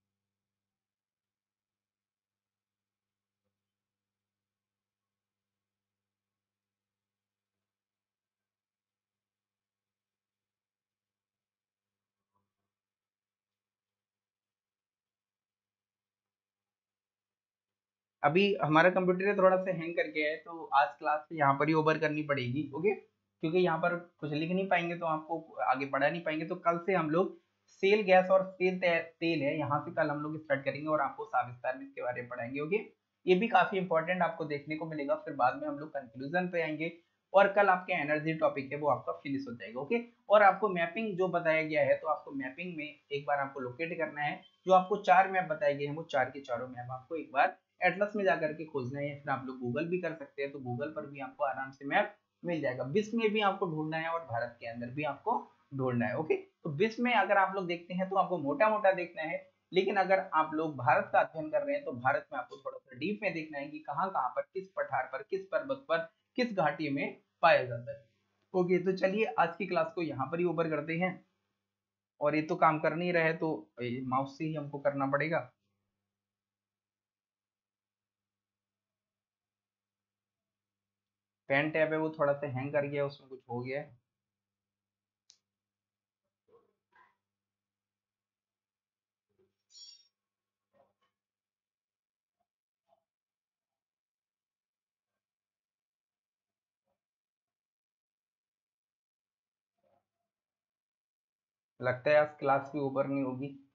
अभी हमारा कंप्यूटर थोड़ा सा हैंग कर गया है, तो आज क्लास यहाँ पर ही ओवर करनी पड़ेगी, ओके। क्योंकि यहाँ पर कुछ लिख नहीं पाएंगे तो आपको आगे बढ़ा नहीं पाएंगे। तो कल से हम लोग सेल गैस और सेल तेल है, यहाँ से कल हम लोग स्टार्ट करेंगे और आपको सविस्तार में इसके बारे में पढ़ाएंगे, ओके। ये भी काफी इंपॉर्टेंट आपको देखने को मिलेगा। फिर बाद में हम लोग कंक्लूजन पे आएंगे और कल आपके एनर्जी टॉपिक है वो आपका फिनिश हो जाएगा, ओके। और आपको मैपिंग जो बताया गया है, तो आपको मैपिंग में एक बार आपको लोकेट करना है। जो आपको 4 मैप बताए गए हैं, वो 4 के चारों मैप आपको एक बार एटलस में जाकर के खोजना है। फिर आप लोग गूगल भी कर सकते हैं, तो गूगल पर भी आपको आराम से मैप मिल जाएगा। विश्व में भी आपको ढूंढना है और भारत के अंदर भी आपको ढूंढना है, ओके। तो विश्व में अगर आप लोग देखते हैं तो आपको मोटा मोटा देखना है, लेकिन अगर आप लोग भारत का अध्ययन कर रहे हैं तो भारत में आपको थोड़ा सा डीप में देखना है कि कहाँ कहाँ पर, किस पठार पर, किस पर्वत पर, किस घाटी में पाया जाता है, ओके। तो चलिए आज की क्लास को यहाँ पर ही ओवर करते हैं। और ये तो काम कर नहीं रहा है, तो माउस से ही हमको करना पड़ेगा। पेन टैब है वो थोड़ा सा हैंग कर गया, उसमें कुछ हो गया है। लगता है आज क्लास भी ओवर नहीं होगी।